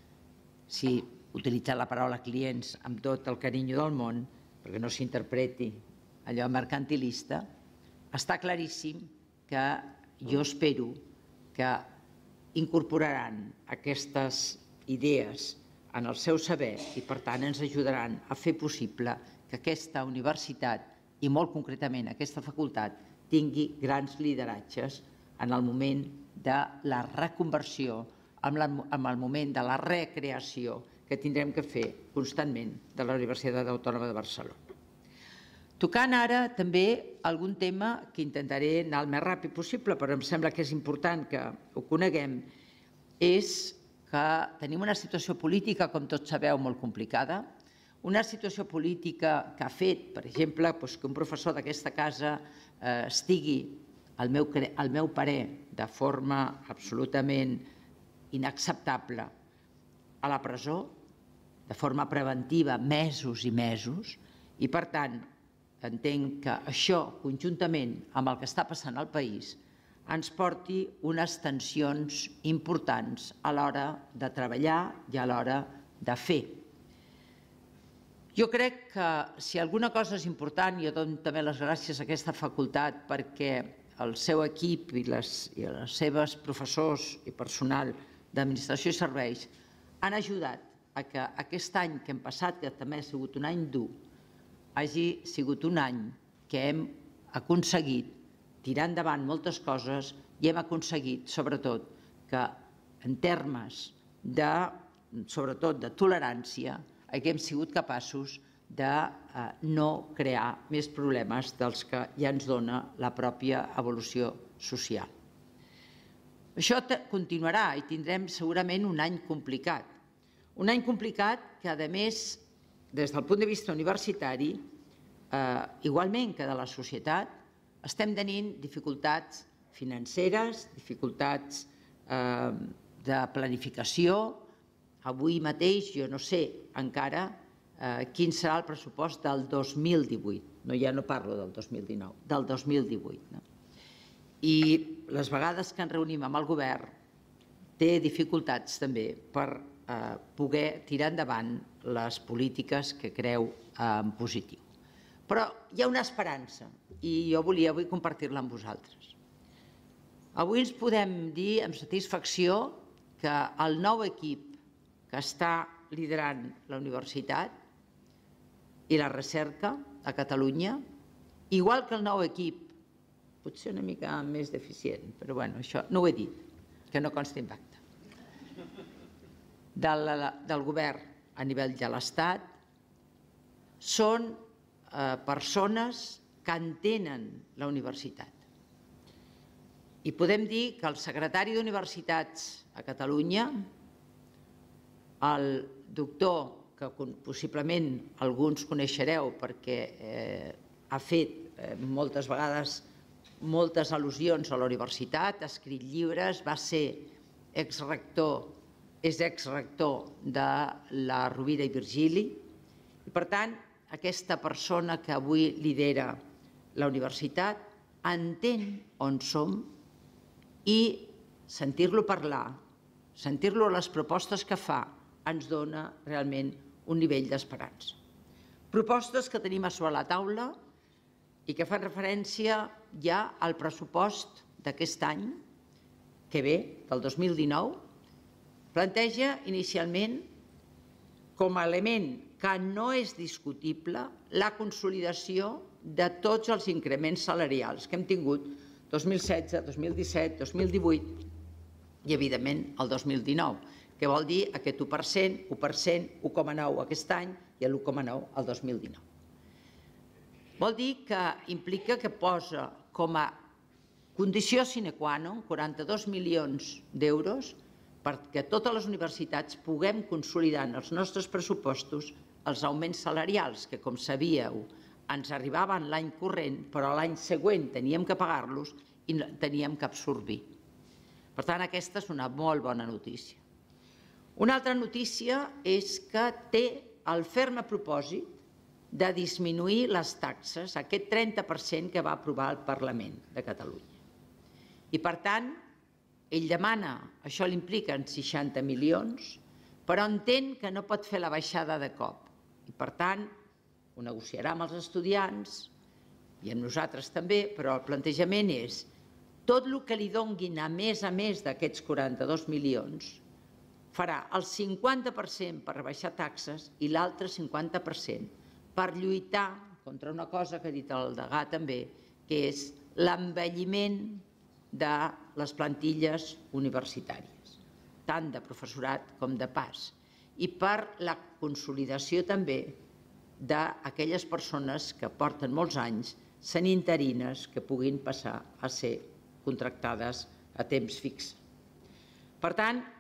si utilitzar la paraula clients amb tot el carinyo del món, perquè no s'interpreti allò mercantilista, està claríssim que jo espero que incorporaran aquestes idees en el seu saber i, per tant, ens ajudaran a fer possible que aquesta universitat, i molt concretament aquesta facultat, tingui grans lideratges en el moment de la reconversió, en el moment de la recreació que tindrem que fer constantment de la Universitat Autònoma de Barcelona. Tocant ara també algun tema que intentaré anar el més ràpid possible, però em sembla que és important que ho coneguem, és que tenim una situació política, com tots sabeu, molt complicada, una situació política que ha fet, per exemple, que un professor d'aquesta casa estigui, al meu parer, de forma absolutament inacceptable, a la presó, de forma preventiva, mesos i mesos, i per tant entenc que això, conjuntament amb el que està passant al país, ens porti unes tensions importants a l'hora de treballar i a l'hora de fer. Jo crec que si alguna cosa és important, jo dono també les gràcies a aquesta facultat perquè el seu equip i les seves professors i personal d'administració i serveis han ajudat a que aquest any que hem passat, que també ha sigut un any dur, hagi sigut un any que hem aconseguit tirar endavant moltes coses i hem aconseguit, sobretot, que en termes sobretot de tolerància, haguem sigut capaços de no crear més problemes dels que ja ens dona la pròpia evolució social. Això continuarà i tindrem segurament un any complicat. Un any complicat que, a més, des del punt de vista universitari, igualment que de la societat, estem tenint dificultats financeres, dificultats de planificació. Avui mateix jo no sé encara quin serà el pressupost del 2018. Ja no parlo del 2019, del 2018. I les vegades que ens reunim amb el govern té dificultats també per poder tirar endavant les polítiques que creu en positiu. Però hi ha una esperança i jo volia avui compartir-la amb vosaltres. Avui ens podem dir amb satisfacció que el nou equip que està liderant la universitat i la recerca a Catalunya, igual que el nou equip, potser una mica més deficient, però bueno, això no ho he dit, que no consti en acta, del govern a nivell de l'Estat, són persones que entenen la universitat. I podem dir que el secretari d'Universitats a Catalunya, el doctor, que possiblement alguns coneixereu perquè ha fet moltes vegades moltes al·lusions a la universitat, ha escrit llibres, va ser exrector, és exrector de la Rovira i Virgili. I per tant, aquesta persona que avui lidera la universitat entén on som i sentir-lo parlar, sentir-lo a les propostes que fa, ens dona realment un nivell d'esperança. Propostes que tenim a sobre la taula i que fan referència ja al pressupost d'aquest any que ve, del 2019, planteja inicialment com a element que no és discutible la consolidació de tots els increments salarials que hem tingut 2016, 2017, 2018 i, evidentment, el 2019, que vol dir aquest 1%, 1%, 1,9% aquest any i l'1,9% el 2019. Vol dir que implica que posa com a condició sine qua non 42 milions d'euros perquè totes les universitats puguem consolidar en els nostres pressupostos els augments salarials que, com sabíeu, ens arribaven l'any corrent, però l'any següent teníem que pagar-los i teníem que absorbir. Per tant, aquesta és una molt bona notícia. Una altra notícia és que té el ferm propòsit de disminuir les taxes, aquest 30% que va aprovar el Parlament de Catalunya. I, per tant, ell demana, això l'implica en 60 milions, però entén que no pot fer la baixada de cop. I, per tant, ho negociarà amb els estudiants i amb nosaltres també, però el plantejament és tot el que li donguin a més d'aquests 42 milions farà el 50% per rebaixar taxes i l'altre 50% per lluitar contra una cosa que ha dit el degà també, que és l'envelliment de les plantilles universitàries, tant de professorat com de pas, i per la consolidació també d'aquelles persones que porten molts anys sent interines que puguin passar a ser contractades a temps fix. Per tant,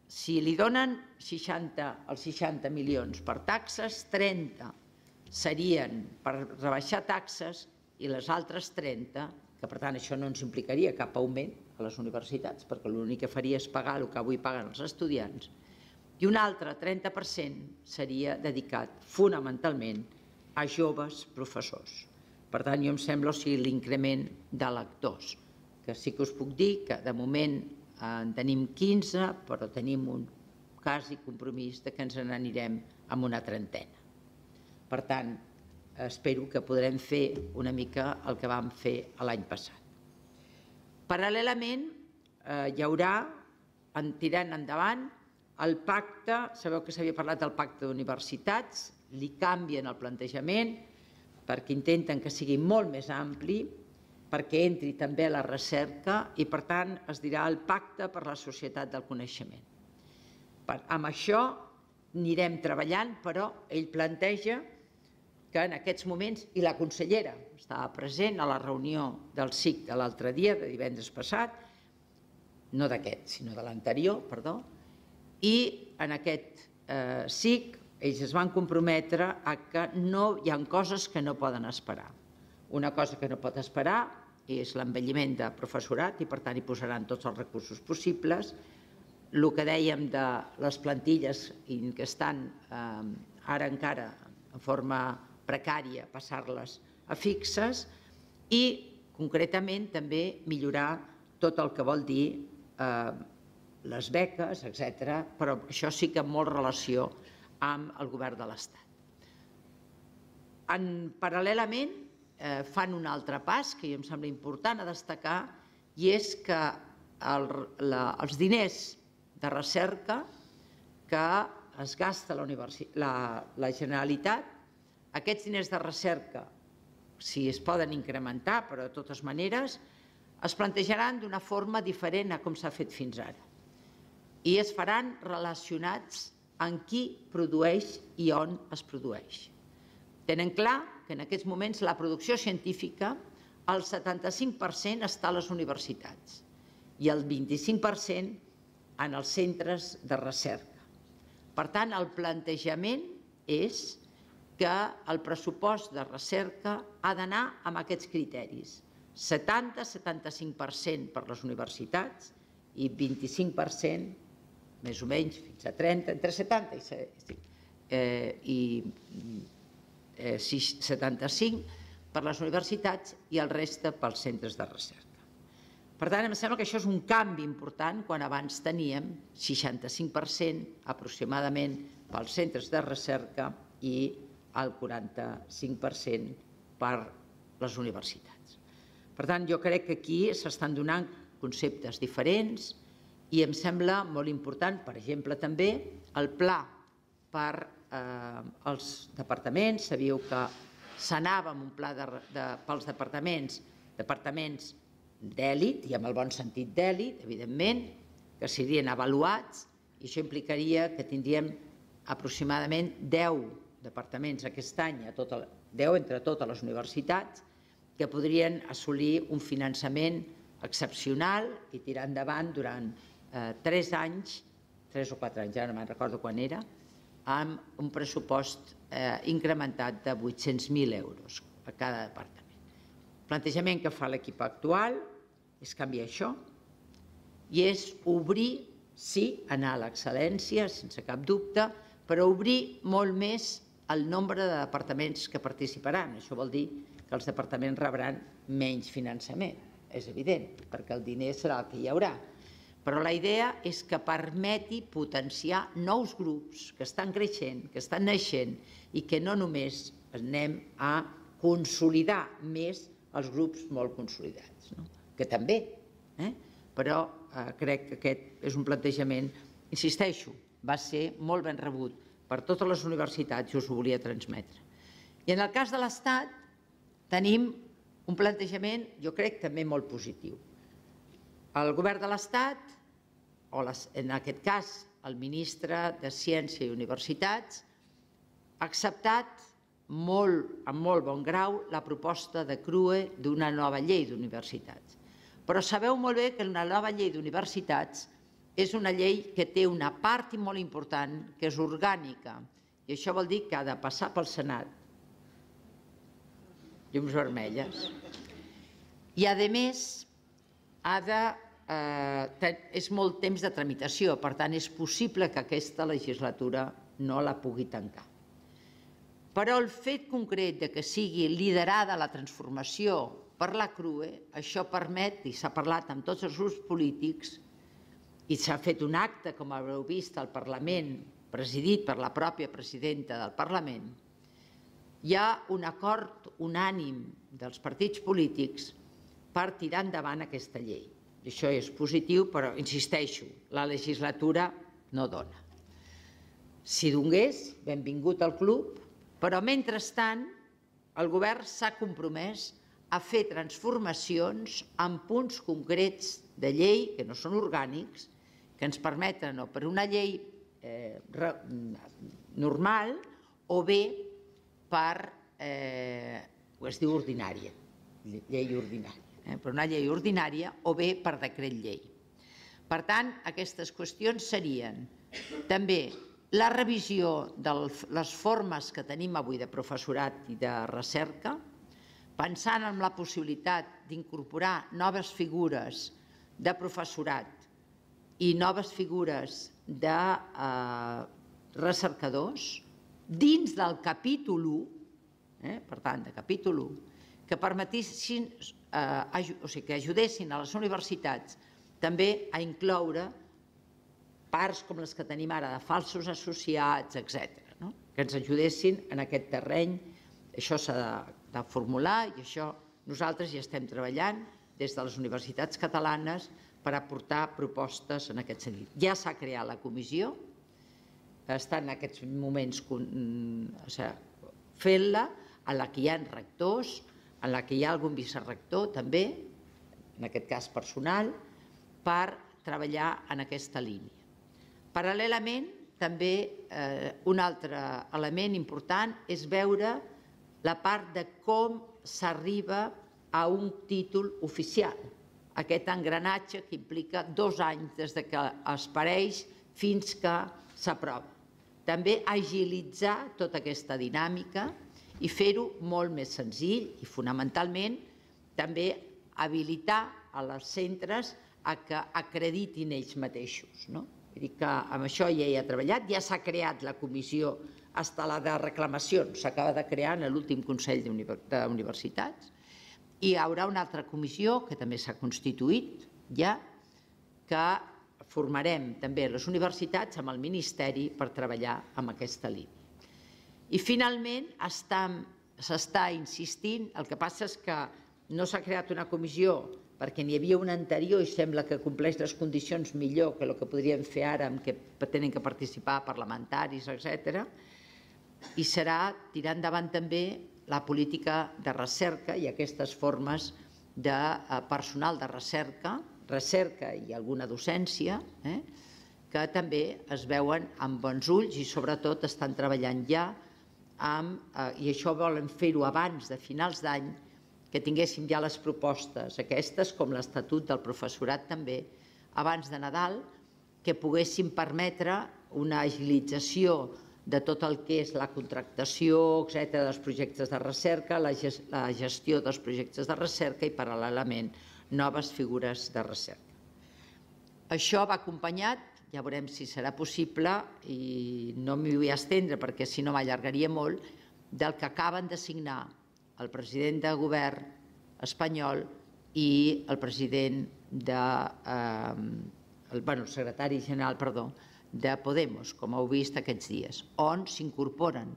si li donen els 60 milions per taxes, 30 serien per rebaixar taxes i les altres 30, que per tant això no ens implicaria cap augment a les universitats, perquè l'únic que faria és pagar el que avui paguen els estudiants, i un altre 30% seria dedicat fonamentalment a joves professors. Per tant, jo em sembla l'increment de lectors, que sí que us puc dir que de moment en tenim 15, però tenim un quasi compromís que ens n'anirem amb una trentena. Per tant, espero que podrem fer una mica el que vam fer l'any passat. Paral·lelament, hi haurà, tirant endavant, el pacte, sabeu que s'havia parlat del pacte d'universitats, li canvien el plantejament perquè intenten que sigui molt més ampli, perquè entri també a la recerca i, per tant, es dirà el pacte per la societat del coneixement. Amb això anirem treballant, però ell planteja que en aquests moments, i la consellera estava present a la reunió del SIC de l'altre dia, de divendres passat, no d'aquest, sinó de l'anterior, perdó, i en aquest SIC ells es van comprometre a que hi ha coses que no poden esperar. Una cosa que no pot esperar és l'envelliment de professorat i, per tant, hi posaran tots els recursos possibles. El que dèiem de les plantilles que estan ara encara en forma precària, passar-les a fixes i, concretament, també millorar tot el que vol dir les beques, etc. Però això sí que amb molt relació amb el govern de l'Estat. Paral·lelament, fan un altre pas que em sembla important a destacar i és que els diners de recerca que es gasta la Generalitat, aquests diners de recerca, si es poden incrementar, però de totes maneres, es plantejaran d'una forma diferent a com s'ha fet fins ara. I es faran relacionats amb qui produeix i on es produeix. Tenen clar que en aquests moments la producció científica, el 75% està a les universitats i el 25% en els centres de recerca. Per tant, el plantejament és que el pressupost de recerca ha d'anar amb aquests criteris. 70-75% per les universitats i 25%, més o menys, fins a 30, entre 70 i 75 per les universitats i el reste pels centres de recerca. Per tant, em sembla que això és un canvi important quan abans teníem 65% aproximadament pels centres de recerca i el 45% per les universitats. Per tant, jo crec que aquí s'estan donant conceptes diferents i em sembla molt important, per exemple, també el pla per als departaments. Sabíeu que s'anava amb un pla pels departaments d'èlit, i amb el bon sentit d'èlit, evidentment, que serien avaluats, i això implicaria que tindríem aproximadament 10 departaments aquest any, 10 entre totes les universitats, que podrien assolir un finançament excepcional i tirar endavant durant 3 anys, 3 o 4 anys, ara no me'n recordo quan era, amb un pressupost incrementat de 800.000 euros a cada departament. El plantejament que fa l'equip actual és canviar això i és obrir, sí, anar a l'excel·lència, sense cap dubte, però obrir molt més el nombre de departaments que participaran. Això vol dir que els departaments rebran menys finançament, és evident, perquè el diner serà el que hi haurà. Però la idea és que permeti potenciar nous grups que estan creixent, que estan naixent i que no només anem a consolidar més els grups molt consolidats, que també, però crec que aquest és un plantejament, insisteixo, va ser molt ben rebut per totes les universitats i us ho volia transmetre. I en el cas de l'Estat tenim un plantejament, jo crec, també molt positiu. El govern de l'Estat, o en aquest cas el ministre de Ciència i Universitats, ha acceptat amb molt bon grau la proposta de CRUE d'una nova llei d'universitats. Però sabeu molt bé que una nova llei d'universitats és una llei que té una part molt important que és orgànica, i això vol dir que ha de passar pel Senat. Llums vermelles. I, a més, és molt temps de tramitació, per tant, és possible que aquesta legislatura no la pugui tancar. Però el fet concret que sigui liderada la transformació per la CRUE, això permet, i s'ha parlat amb tots els grups polítics, i s'ha fet un acte, com haureu vist, al Parlament, presidit per la pròpia presidenta del Parlament, hi ha un acord unànim dels partits polítics per tirar endavant aquesta llei. Això és positiu, però, insisteixo, la legislatura no dona. Si donés, benvingut al club, però, mentrestant, el govern s'ha compromès a fer transformacions en punts concrets de llei, que no són orgànics, que ens permeten o per una llei normal o bé per, es diu ordinària, llei ordinària, per una llei ordinària o bé per decret llei. Per tant, aquestes qüestions serien també la revisió de les formes que tenim avui de professorat i de recerca, pensant en la possibilitat d'incorporar noves figures de professorat i noves figures de recercadors dins del capítol 1, per tant, de capítol 1, que permetessin, o sigui, que ajudessin a les universitats també a incloure parts com les que tenim ara de falsos associats, etc., que ens ajudessin en aquest terreny. Això s'ha de formular i això nosaltres ja estem treballant des de les universitats catalanes per aportar propostes en aquest sentit. Ja s'ha creat la comissió, està en aquests moments fent-la, en la que hi ha rectors, en la que hi ha algun vicerector també, en aquest cas personal, per treballar en aquesta línia. Paral·lelament, també un altre element important és veure la part de com s'arriba a un títol oficial, aquest engranatge que implica 2 anys des que es pareix fins que s'aprova. També agilitzar tota aquesta dinàmica i fer-ho molt més senzill i, fonamentalment, també habilitar els centres a que acreditin ells mateixos. Vull dir que amb això ja hi ha treballat, ja s'ha creat la comissió estel·lar de reclamacions, s'acaba de crear en l'últim Consell d'Universitats, i hi haurà una altra comissió que també s'ha constituït ja, que formarem també les universitats amb el Ministeri per treballar en aquesta línia. I finalment s'està insistint, el que passa és que no s'ha creat una comissió perquè n'hi havia una anterior i sembla que compleix les condicions millor que el que podríem fer ara, en què tenen que participar parlamentaris, etc. I serà tirar endavant també la política de recerca i aquestes formes de personal de recerca i alguna docència, que també es veuen amb bons ulls i sobretot estan treballant ja i això volen fer-ho abans de finals d'any, que tinguéssim ja les propostes aquestes, com l'Estatut del Professorat també, abans de Nadal, que poguessin permetre una agilització de tot el que és la contractació, etc., dels projectes de recerca, la gestió dels projectes de recerca i, paral·lelament, noves figures de recerca. Això va acompanyat, ja veurem si serà possible, i no m'hi vull estendre perquè si no m'allargaria molt, del que acaben de signar el president de govern espanyol i el president el secretari general, de Podemos, com heu vist aquests dies, on s'incorporen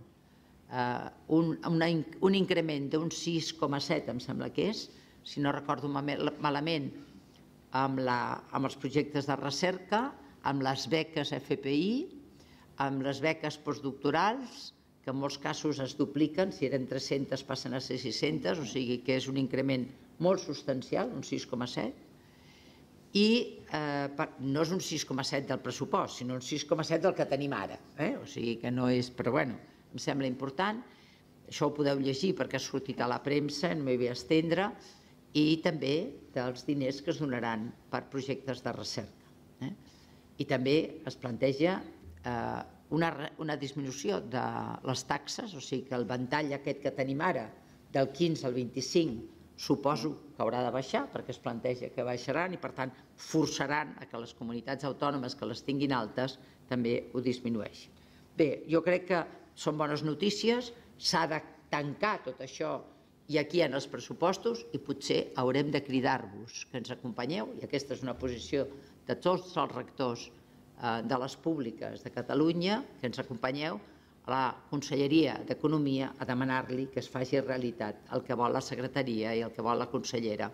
un increment d'un 6,7, em sembla que és, si no recordo malament, amb els projectes de recerca, amb les beques FPI, amb les beques postdoctorals, que en molts casos es dupliquen, si eren 300 passen a ser 600, o sigui que és un increment molt substancial, un 6,7, i no és un 6,7 del pressupost, sinó un 6,7 del que tenim ara, o sigui que no és, però bueno, em sembla important, això ho podeu llegir perquè ha sortit a la premsa, no m'hi vull estendre, i també dels diners que es donaran per projectes de recerca. I també es planteja una disminució de les taxes, o sigui que el ventall aquest que tenim ara, del 15 al 25, suposo que haurà de baixar, perquè es planteja que baixaran i, per tant, forçaran a que les comunitats autònomes que les tinguin altes també ho disminueixin. Bé, jo crec que són bones notícies, s'ha de tancar tot això i aquí en els pressupostos i potser haurem de cridar-vos que ens acompanyeu, i aquesta és una posició de tots els rectors de les públiques de Catalunya, que ens acompanyeu a la Conselleria d'Economia a demanar-li que es faci realitat el que vol la secretaria i el que vol la consellera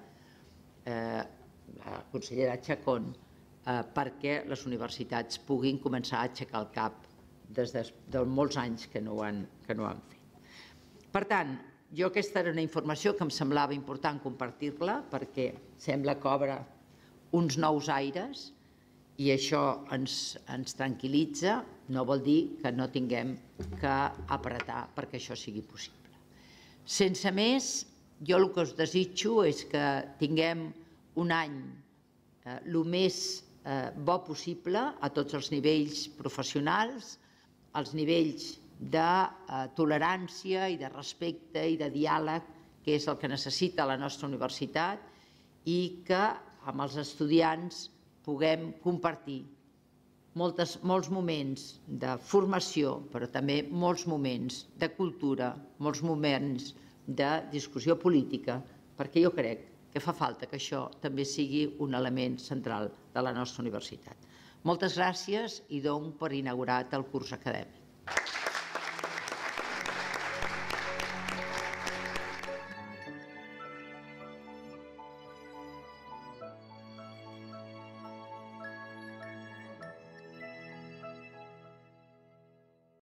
Chacón, perquè les universitats puguin començar a aixecar el cap des de molts anys que no ho han fet. Per tant, jo aquesta era una informació que em semblava important compartir-la perquè sembla que obre uns nous aires i això ens tranquil·litza, no vol dir que no tinguem que apretar perquè això sigui possible. Sense més, jo el que us desitjo és que tinguem un any el més bo possible a tots els nivells professionals, als nivells de tolerància i de respecte i de diàleg, que és el que necessita la nostra universitat, i que amb els estudiants puguem compartir molts moments de formació, però també molts moments de cultura, molts moments de discussió política, perquè jo crec que fa falta que això també sigui un element central de la nostra universitat. Moltes gràcies i dono per inaugurat el curs acadèmic.